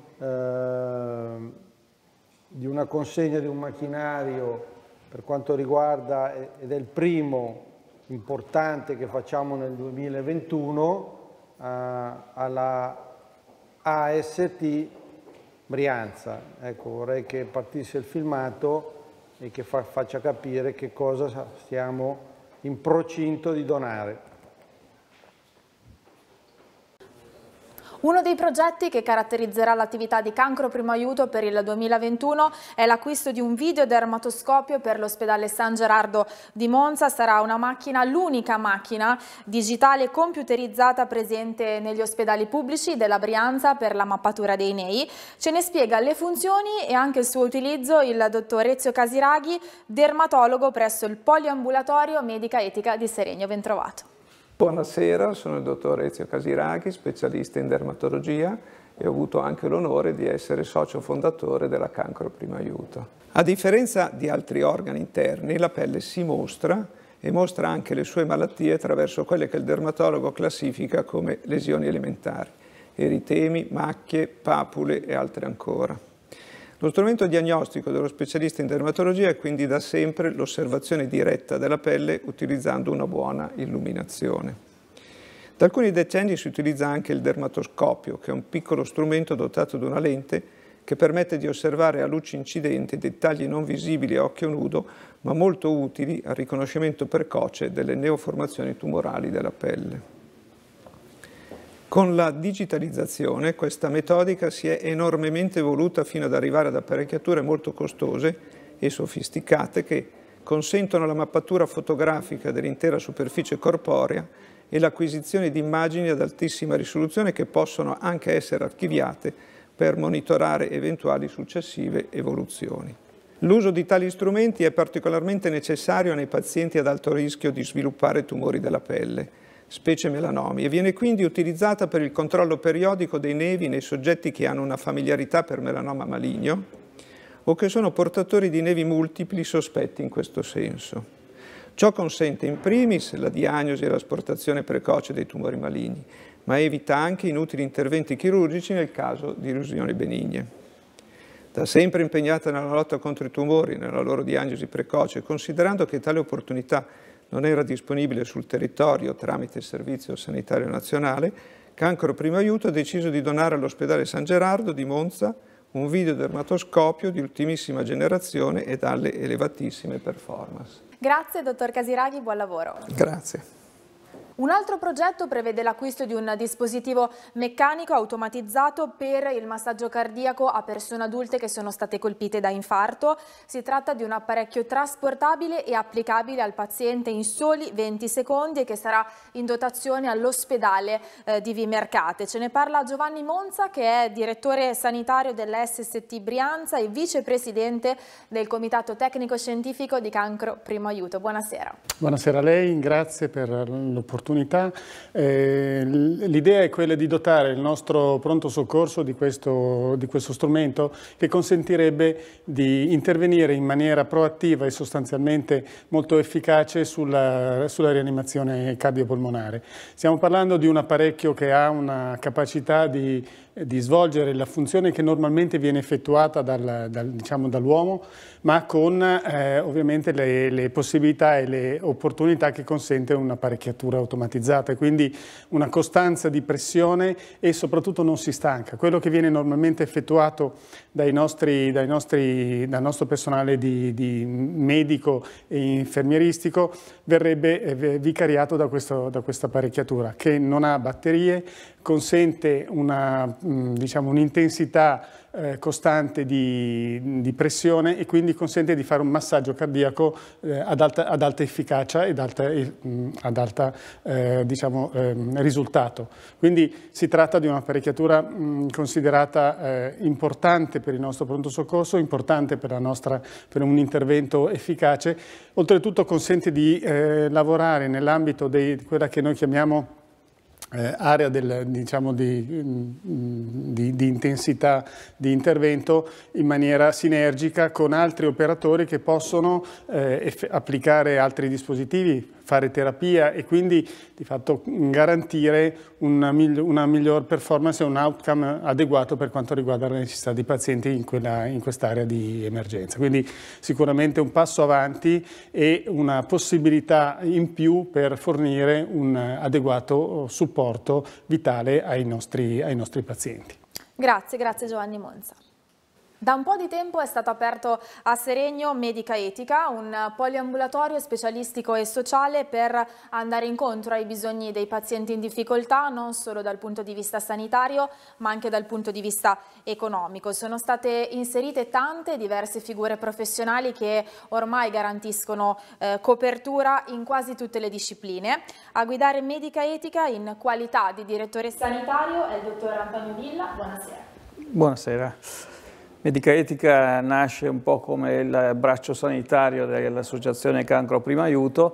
eh, di una consegna di un macchinario per quanto riguarda, ed è il primo importante che facciamo nel duemilaventuno, eh, alla A S T Brianza. Ecco, vorrei che partisse il filmato e che fa, faccia capire che cosa stiamo in procinto di donare. Uno dei progetti che caratterizzerà l'attività di Cancro Primo Aiuto per il duemilaventuno è l'acquisto di un videodermatoscopio per l'ospedale San Gerardo di Monza. Sarà una macchina, l'unica macchina digitale computerizzata presente negli ospedali pubblici della Brianza per la mappatura dei nei. Ce ne spiega le funzioni e anche il suo utilizzo il dottor Ezio Casiraghi, dermatologo presso il Poliambulatorio Medica Etica di Seregno. Ben trovato. Buonasera, sono il dottor Ezio Casiraghi, specialista in dermatologia e ho avuto anche l'onore di essere socio fondatore della Cancro Primo Aiuto. A differenza di altri organi interni, la pelle si mostra e mostra anche le sue malattie attraverso quelle che il dermatologo classifica come lesioni elementari, eritemi, macchie, papule e altre ancora. Lo strumento diagnostico dello specialista in dermatologia è quindi da sempre l'osservazione diretta della pelle utilizzando una buona illuminazione. Da alcuni decenni si utilizza anche il dermatoscopio, che è un piccolo strumento dotato di una lente che permette di osservare a luce incidente dettagli non visibili a occhio nudo, ma molto utili al riconoscimento precoce delle neoformazioni tumorali della pelle. Con la digitalizzazione questa metodica si è enormemente evoluta fino ad arrivare ad apparecchiature molto costose e sofisticate che consentono la mappatura fotografica dell'intera superficie corporea e l'acquisizione di immagini ad altissima risoluzione che possono anche essere archiviate per monitorare eventuali successive evoluzioni. L'uso di tali strumenti è particolarmente necessario nei pazienti ad alto rischio di sviluppare tumori della pelle, specie melanomi, e viene quindi utilizzata per il controllo periodico dei nevi nei soggetti che hanno una familiarità per melanoma maligno o che sono portatori di nevi multipli sospetti in questo senso. Ciò consente in primis la diagnosi e l'asportazione precoce dei tumori maligni, ma evita anche inutili interventi chirurgici nel caso di illusioni benigne. Da sempre impegnata nella lotta contro i tumori e nella loro diagnosi precoce, considerando che tale opportunità non era disponibile sul territorio tramite il Servizio Sanitario Nazionale, Cancro Primo Aiuto ha deciso di donare all'ospedale San Gerardo di Monza un videodermatoscopio di ultimissima generazione e dalle elevatissime performance. Grazie dottor Casiraghi, buon lavoro. Grazie. Un altro progetto prevede l'acquisto di un dispositivo meccanico automatizzato per il massaggio cardiaco a persone adulte che sono state colpite da infarto. Si tratta di un apparecchio trasportabile e applicabile al paziente in soli venti secondi e che sarà in dotazione all'ospedale eh, di Vimercate. Ce ne parla Giovanni Monza, che è direttore sanitario della S S T Brianza e vicepresidente del Comitato Tecnico Scientifico di Cancro Primo Aiuto. Buonasera. Buonasera a lei, grazie per l'opportunità. Eh, L'idea è quella di dotare il nostro pronto soccorso di questo, di questo strumento che consentirebbe di intervenire in maniera proattiva e sostanzialmente molto efficace sulla, sulla rianimazione cardiopolmonare. Stiamo parlando di un apparecchio che ha una capacità di di svolgere la funzione che normalmente viene effettuata dal, dal, diciamo, dall'uomo, ma con eh, ovviamente le, le possibilità e le opportunità che consente un'apparecchiatura automatizzata, quindi una costanza di pressione e soprattutto non si stanca. Quello che viene normalmente effettuato dai nostri, dai nostri, dal nostro personale di, di medico e infermieristico verrebbe eh, vicariato da, questo, da questa apparecchiatura che non ha batterie, consente una diciamo, un'intensità eh, costante di, di pressione e quindi consente di fare un massaggio cardiaco eh, ad, alta, ad alta efficacia ed alta, eh, ad alta eh, diciamo, eh, risultato. Quindi si tratta di un'apparecchiatura considerata eh, importante per il nostro pronto soccorso, importante per, la nostra, per un intervento efficace. Oltretutto consente di eh, lavorare nell'ambito di quella che noi chiamiamo Eh, area del, diciamo, di, di, di intensità di intervento in maniera sinergica con altri operatori che possono eh, applicare altri dispositivi, fare terapia e quindi di fatto garantire una, miglior, una miglior performance e un outcome adeguato per quanto riguarda la necessità di pazienti in, quella, in quest'area di emergenza. Quindi sicuramente un passo avanti e una possibilità in più per fornire un adeguato supporto vitale ai nostri, ai nostri pazienti. Grazie, grazie Giovanni Monza. Da un po' di tempo è stato aperto a Seregno Medica Etica, un poliambulatorio specialistico e sociale per andare incontro ai bisogni dei pazienti in difficoltà, non solo dal punto di vista sanitario, ma anche dal punto di vista economico. Sono state inserite tante diverse figure professionali che ormai garantiscono eh, copertura in quasi tutte le discipline. A guidare Medica Etica in qualità di direttore sanitario è il dottor Antonio Villa. Buonasera. Buonasera. Medica Etica nasce un po' come il braccio sanitario dell'Associazione Cancro Primo Aiuto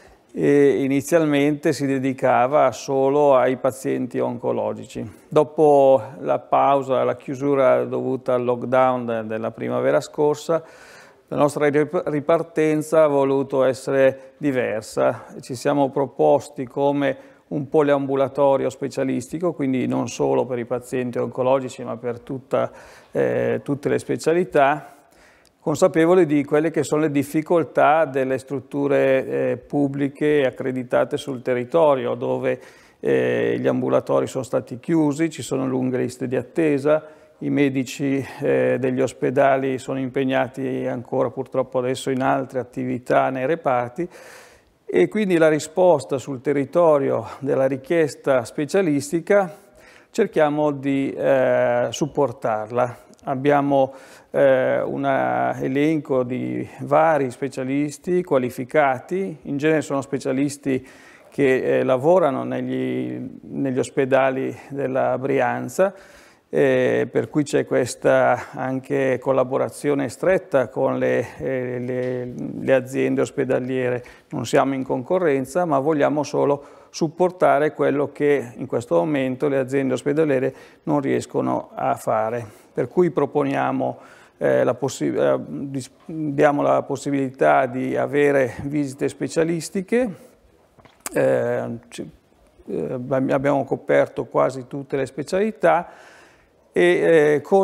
e inizialmente si dedicava solo ai pazienti oncologici. Dopo la pausa, la chiusura dovuta al lockdown della primavera scorsa, la nostra ripartenza ha voluto essere diversa. Ci siamo proposti come un poliambulatorio specialistico, quindi non solo per i pazienti oncologici ma per tutta, eh, tutte le specialità, consapevoli di quelle che sono le difficoltà delle strutture eh, pubbliche accreditate sul territorio, dove eh, gli ambulatori sono stati chiusi, ci sono lunghe liste di attesa, i medici eh, degli ospedali sono impegnati ancora purtroppo adesso in altre attività nei reparti, e quindi la risposta sul territorio della richiesta specialistica cerchiamo di eh, supportarla. Abbiamo eh, un elenco di vari specialisti qualificati, in genere sono specialisti che eh, lavorano negli, negli ospedali della Brianza, Eh, per cui c'è questa anche collaborazione stretta con le, eh, le, le aziende ospedaliere. Non siamo in concorrenza, ma vogliamo solo supportare quello che in questo momento le aziende ospedaliere non riescono a fare. Per cui proponiamo, eh, la eh, diamo la possibilità di avere visite specialistiche. Eh, eh, abbiamo coperto quasi tutte le specialità, e eh, con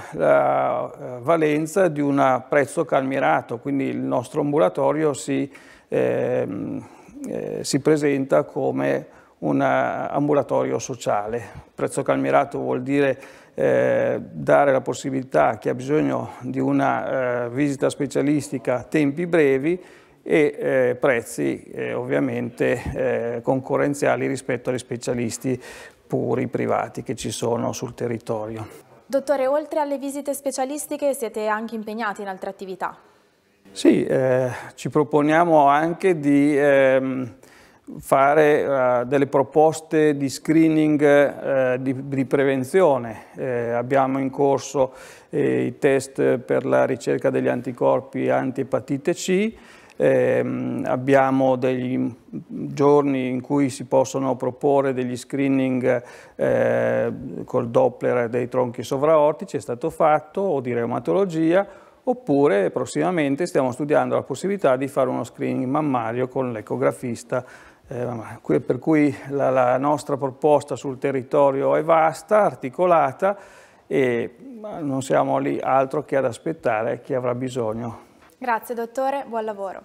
la valenza di un prezzo calmierato, quindi il nostro ambulatorio si, eh, eh, si presenta come un ambulatorio sociale. Prezzo calmierato vuol dire eh, dare la possibilità a chi ha bisogno di una eh, visita specialistica a tempi brevi e eh, prezzi eh, ovviamente eh, concorrenziali rispetto agli specialisti puri privati che ci sono sul territorio. Dottore, oltre alle visite specialistiche siete anche impegnati in altre attività? Sì, eh, ci proponiamo anche di ehm, fare uh, delle proposte di screening eh, di, di prevenzione. Eh, abbiamo in corso eh, i test per la ricerca degli anticorpi anti-epatite C. Eh, abbiamo degli giorni in cui si possono proporre degli screening eh, col Doppler dei tronchi sovraortici, è stato fatto, o di reumatologia, oppure prossimamente stiamo studiando la possibilità di fare uno screening mammario con l'ecografista, eh, per cui la, la nostra proposta sul territorio è vasta, articolata, e non siamo lì altro che ad aspettare chi avrà bisogno. Grazie dottore, buon lavoro.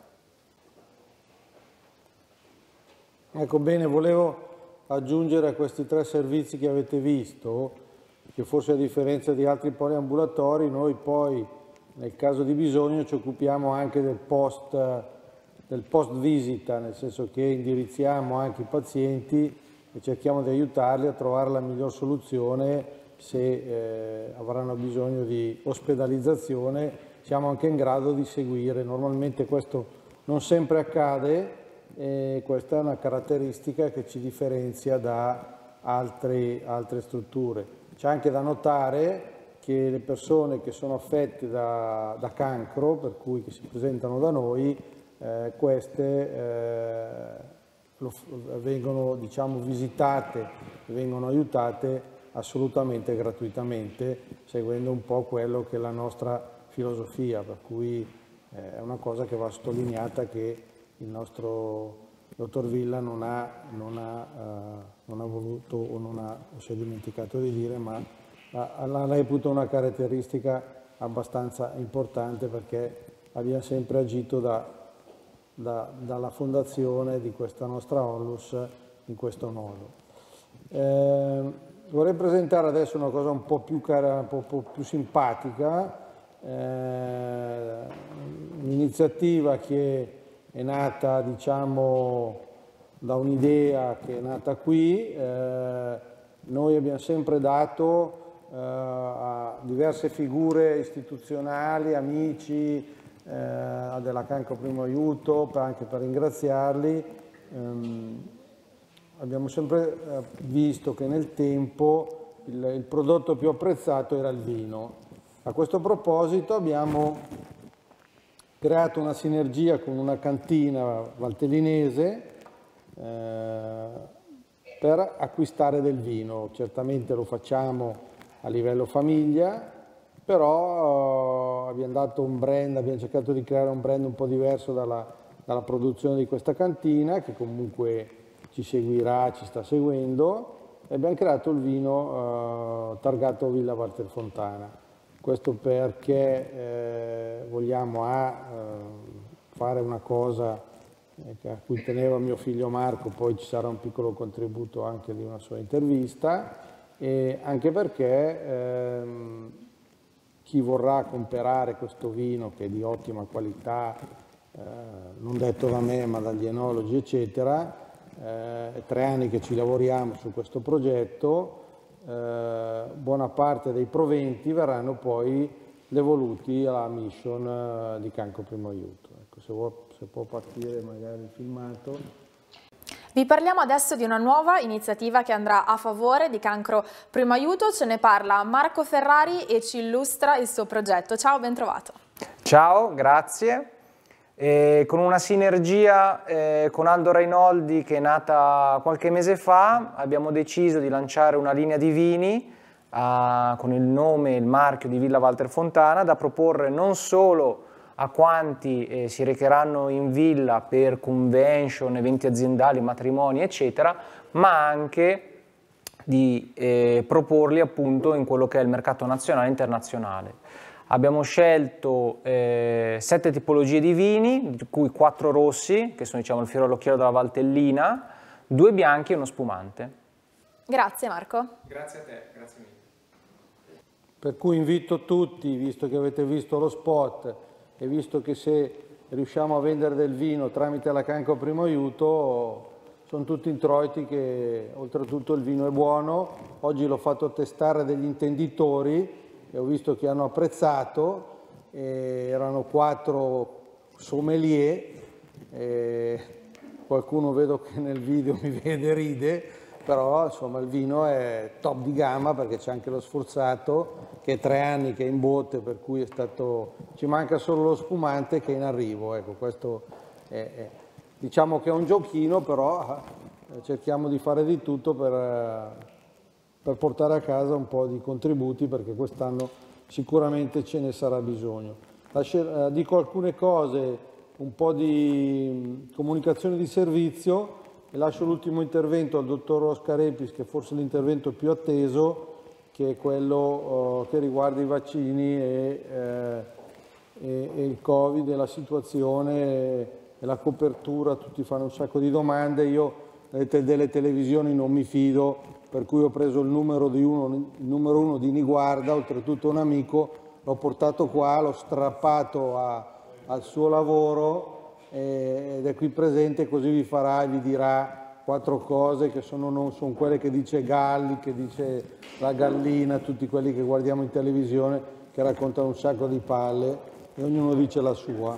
Ecco, bene, volevo aggiungere a questi tre servizi che avete visto, che forse a differenza di altri poliambulatori, noi poi nel caso di bisogno ci occupiamo anche del post, del post visita, nel senso che indirizziamo anche i pazienti e cerchiamo di aiutarli a trovare la miglior soluzione se eh, avranno bisogno di ospedalizzazione. Siamo anche in grado di seguire. Normalmente questo non sempre accade e questa è una caratteristica che ci differenzia da altre, altre strutture. C'è anche da notare che le persone che sono affette da, da cancro, per cui che si presentano da noi, eh, queste eh, lo, vengono diciamo, visitate, vengono aiutate assolutamente gratuitamente, seguendo un po' quello che è la nostra filosofia, per cui eh, è una cosa che va sottolineata, che il nostro dottor Villa non ha, non ha, uh, non ha voluto o non ha, o si è dimenticato di dire, ma la, la reputo una caratteristica abbastanza importante, perché abbiamo sempre agito da, da, dalla fondazione di questa nostra onlus in questo modo. Eh, vorrei presentare adesso una cosa un po' più, cara, un po', un po' più simpatica, eh, un'iniziativa che è nata, diciamo, da un'idea che è nata qui. Eh, noi abbiamo sempre dato eh, a diverse figure istituzionali, amici eh, della Cancro Primo Aiuto, per, anche per ringraziarli. Ehm, abbiamo sempre eh, visto che nel tempo il, il prodotto più apprezzato era il vino. A questo proposito abbiamo creato una sinergia con una cantina valtellinese eh, per acquistare del vino. Certamente lo facciamo a livello famiglia, però eh, abbiamo dato un brand, abbiamo cercato di creare un brand un po' diverso dalla, dalla produzione di questa cantina, che comunque ci seguirà, ci sta seguendo, e abbiamo creato il vino eh, targato Villa Valterfontana. Questo perché eh, vogliamo a, eh, fare una cosa eh, a cui teneva mio figlio Marco, poi ci sarà un piccolo contributo anche di una sua intervista, e anche perché ehm, chi vorrà comprare questo vino, che è di ottima qualità, eh, non detto da me ma dagli enologi eccetera, eh, è tre anni che ci lavoriamo su questo progetto. Eh, buona parte dei proventi verranno poi devoluti alla mission eh, di Cancro Primo Aiuto. Ecco, se, vuoi, se può partire magari il filmato. Vi parliamo adesso di una nuova iniziativa che andrà a favore di Cancro Primo Aiuto. Ce ne parla Marco Ferrari e ci illustra il suo progetto. Ciao, ben trovato. Ciao, grazie. E con una sinergia eh, con Aldo Rainoldi, che è nata qualche mese fa, abbiamo deciso di lanciare una linea di vini eh, con il nome e il marchio di Villa Valterfontana, da proporre non solo a quanti eh, si recheranno in villa per convention, eventi aziendali, matrimoni eccetera, ma anche di eh, proporli appunto in quello che è il mercato nazionale e internazionale. Abbiamo scelto eh, sette tipologie di vini, di cui quattro rossi, che sono, diciamo, il fiore all'occhiello della Valtellina, due bianchi e uno spumante. Grazie Marco. Grazie a te, grazie mille. Per cui invito tutti, visto che avete visto lo spot e visto che se riusciamo a vendere del vino tramite la Cancro Primo Aiuto, sono tutti introiti che oltretutto il vino è buono. Oggi l'ho fatto testare degli intenditori e ho visto che hanno apprezzato, e erano quattro sommelier, e qualcuno vedo che nel video mi vede e ride, però insomma il vino è top di gamma, perché c'è anche lo sforzato che è tre anni che è in botte, per cui è stato, ci manca solo lo spumante che è in arrivo. Ecco, questo è, è, diciamo che è un giochino, però eh, cerchiamo di fare di tutto per... Eh, per portare a casa un po' di contributi, perché quest'anno sicuramente ce ne sarà bisogno. Lascio, eh, dico alcune cose, un po' di comunicazione di servizio, e lascio l'ultimo intervento al dottor Oscar Epis, che è forse l'intervento più atteso, che è quello eh, che riguarda i vaccini e, eh, e, e il Covid, e la situazione e, e la copertura. Tutti fanno un sacco di domande, io delle televisioni non mi fido, per cui ho preso il numero, di uno, il numero uno di Niguarda, oltretutto un amico, l'ho portato qua, l'ho strappato a, al suo lavoro eh, ed è qui presente, così vi farà e vi dirà quattro cose che sono, non sono quelle che dice Galli, che dice la gallina, tutti quelli che guardiamo in televisione che raccontano un sacco di palle e ognuno dice la sua.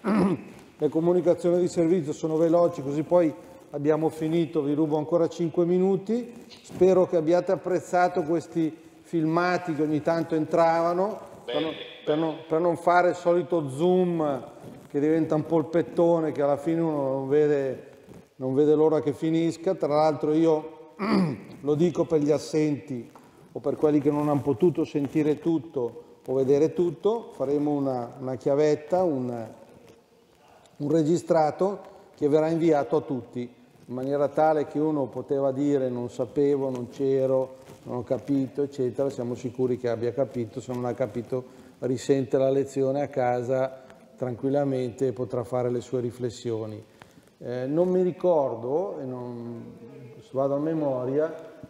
Le comunicazioni di servizio sono veloci, così poi abbiamo finito, vi rubo ancora cinque minuti. Spero che abbiate apprezzato questi filmati che ogni tanto entravano, per non, per non, per non fare il solito zoom che diventa un polpettone, che alla fine uno non vede, non vede l'ora che finisca. Tra l'altro io lo dico per gli assenti o per quelli che non hanno potuto sentire tutto o vedere tutto, faremo una, una chiavetta, un, un registrato che verrà inviato a tutti, in maniera tale che uno poteva dire non sapevo, non c'ero, non ho capito, eccetera. Siamo sicuri che abbia capito, se non ha capito risente la lezione a casa tranquillamente e potrà fare le sue riflessioni. Eh, non mi ricordo, e non vado a memoria,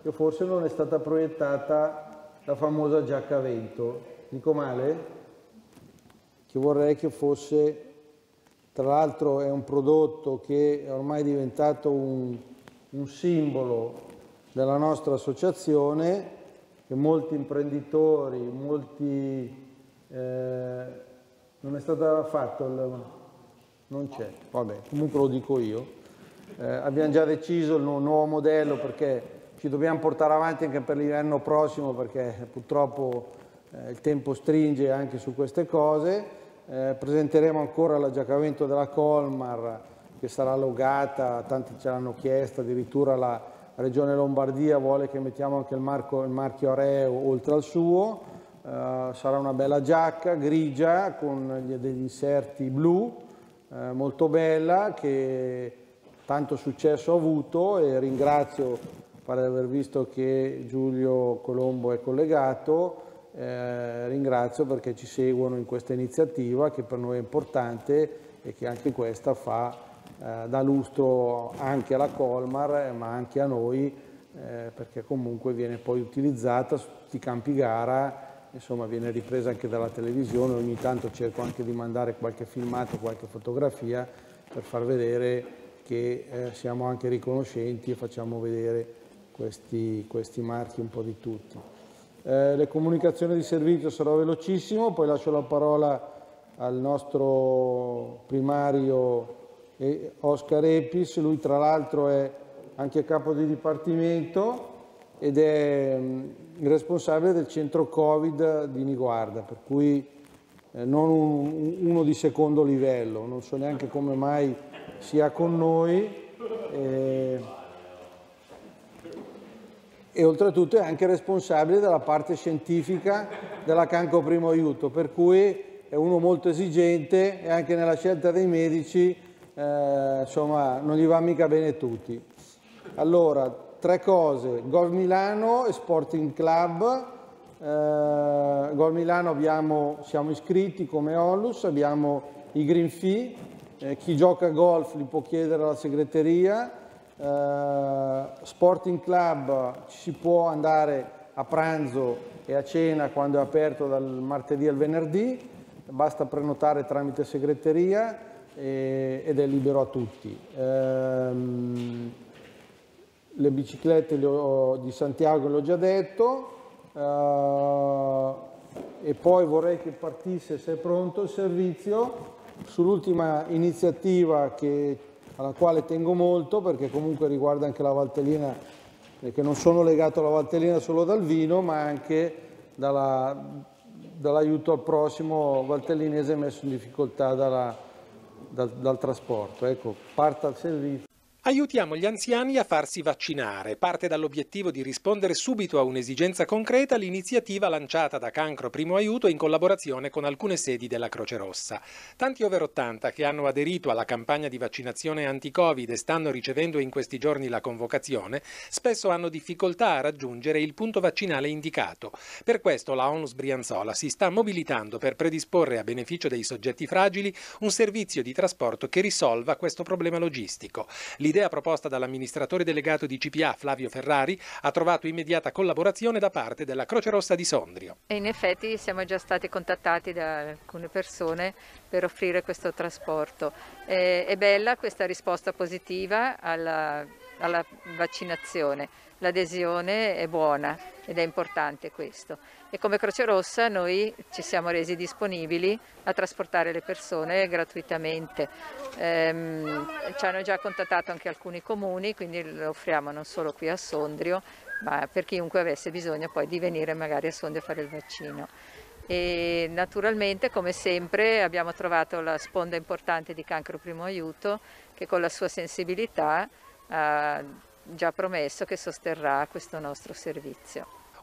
che forse non è stata proiettata la famosa giacca a vento. Dico male? Che vorrei che fosse, tra l'altro è un prodotto che è ormai diventato un, un simbolo della nostra associazione, che molti imprenditori, molti... Eh, non è stato fatto, il, non c'è, vabbè, comunque lo dico io. Eh, abbiamo già deciso il nuovo modello perché ci dobbiamo portare avanti anche per l'inverno prossimo, perché purtroppo eh, il tempo stringe anche su queste cose. Eh, presenteremo ancora la giacca a vento della Colmar, che sarà logata, tanti ce l'hanno chiesto, addirittura la Regione Lombardia vuole che mettiamo anche il, marco, il marchio Areo oltre al suo. Eh, sarà una bella giacca grigia con gli, degli inserti blu, eh, molto bella, che tanto successo ha avuto, e ringrazio per aver visto che Giulio Colombo è collegato. Eh, ringrazio perché ci seguono in questa iniziativa che per noi è importante e che anche questa fa, eh, dà lustro anche alla Colmar, ma anche a noi, eh, perché comunque viene poi utilizzata su tutti i campi gara, insomma viene ripresa anche dalla televisione. Ogni tanto cerco anche di mandare qualche filmato, qualche fotografia per far vedere che eh, siamo anche riconoscenti e facciamo vedere questi, questi marchi un po' di tutti. Eh, le comunicazioni di servizio sarò velocissimo, poi lascio la parola al nostro primario Oscar Epis. Lui tra l'altro è anche capo di dipartimento ed è il responsabile del centro Covid di Niguarda, per cui eh, non un, uno di secondo livello, non so neanche come mai sia con noi. Eh, e oltretutto è anche responsabile della parte scientifica della Cancro Primo Aiuto, per cui è uno molto esigente e anche nella scelta dei medici, eh, insomma, non gli va mica bene tutti. Allora, tre cose: Golf Milano e Sporting Club. Eh, Golf Milano abbiamo, siamo iscritti come Onlus, abbiamo i Green Fee, eh, chi gioca a golf li può chiedere alla segreteria. Uh, Sporting Club ci si può andare a pranzo e a cena quando è aperto dal martedì al venerdì, basta prenotare tramite segreteria e, ed è libero a tutti. Um, le biciclette le ho, di Santiago le ho già detto, uh, e poi vorrei che partisse, se è pronto, il servizio sull'ultima iniziativa che alla quale tengo molto, perché comunque riguarda anche la Valtellina, perché non sono legato alla Valtellina solo dal vino, ma anche dalla, dall'aiuto al prossimo valtellinese messo in difficoltà dalla, dal, dal trasporto. Ecco, parta il servizio. Aiutiamo gli anziani a farsi vaccinare. Parte dall'obiettivo di rispondere subito a un'esigenza concreta l'iniziativa lanciata da Cancro Primo Aiuto in collaborazione con alcune sedi della Croce Rossa. Tanti over ottanta che hanno aderito alla campagna di vaccinazione anti-Covid e stanno ricevendo in questi giorni la convocazione, spesso hanno difficoltà a raggiungere il punto vaccinale indicato. Per questo la Onlus Brianzola si sta mobilitando per predisporre a beneficio dei soggetti fragili un servizio di trasporto che risolva questo problema logistico. L'idea proposta dall'amministratore delegato di C P A Flavio Ferrari ha trovato immediata collaborazione da parte della Croce Rossa di Sondrio. E in effetti siamo già stati contattati da alcune persone per offrire questo trasporto. È, è bella questa risposta positiva alla, alla vaccinazione, l'adesione è buona ed è importante questo. E come Croce Rossa noi ci siamo resi disponibili a trasportare le persone gratuitamente. Ehm, ci hanno già contattato anche alcuni comuni, quindi lo offriamo non solo qui a Sondrio, ma per chiunque avesse bisogno poi di venire magari a Sondrio a fare il vaccino. E naturalmente, come sempre, abbiamo trovato la sponda importante di Cancro Primo Aiuto, che con la sua sensibilità ha già promesso che sosterrà questo nostro servizio.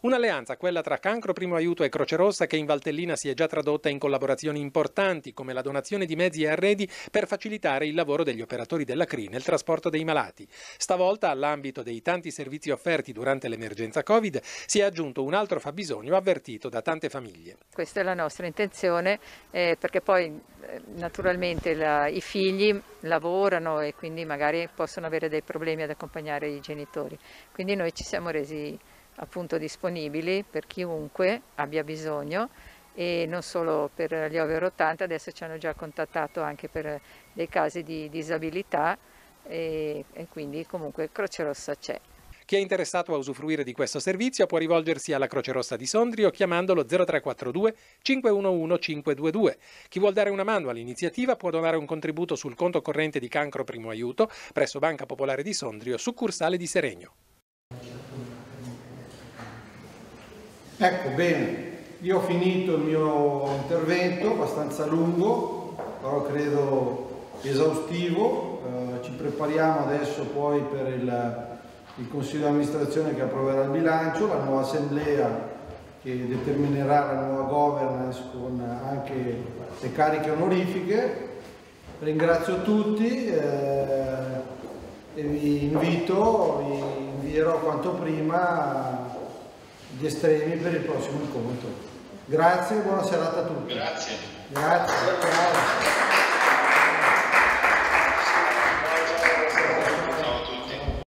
Un'alleanza, quella tra Cancro Primo Aiuto e Croce Rossa, che in Valtellina si è già tradotta in collaborazioni importanti, come la donazione di mezzi e arredi per facilitare il lavoro degli operatori della C R I nel trasporto dei malati. Stavolta, all'ambito dei tanti servizi offerti durante l'emergenza Covid, si è aggiunto un altro fabbisogno avvertito da tante famiglie. Questa è la nostra intenzione, eh, perché poi eh, naturalmente la, i figli lavorano e quindi magari possono avere dei problemi ad accompagnare i genitori. Quindi noi ci siamo resi appunto disponibili per chiunque abbia bisogno, e non solo per gli over ottanta, adesso ci hanno già contattato anche per dei casi di disabilità, e, e quindi comunque Croce Rossa c'è. Chi è interessato a usufruire di questo servizio può rivolgersi alla Croce Rossa di Sondrio chiamandolo zero tre quattro due cinque uno uno cinque due due. Chi vuol dare una mano all'iniziativa può donare un contributo sul conto corrente di Cancro Primo Aiuto presso Banca Popolare di Sondrio, succursale di Seregno. Ecco, bene, io ho finito il mio intervento, abbastanza lungo, però credo esaustivo. Eh, ci prepariamo adesso poi per il, il Consiglio di amministrazione che approverà il bilancio, la nuova assemblea che determinerà la nuova governance con anche le cariche onorifiche. Ringrazio tutti eh, e vi invito, vi invierò quanto prima gli estremi per il prossimo incontro. Grazie e buona serata a tutti. Grazie. Grazie. Ciao.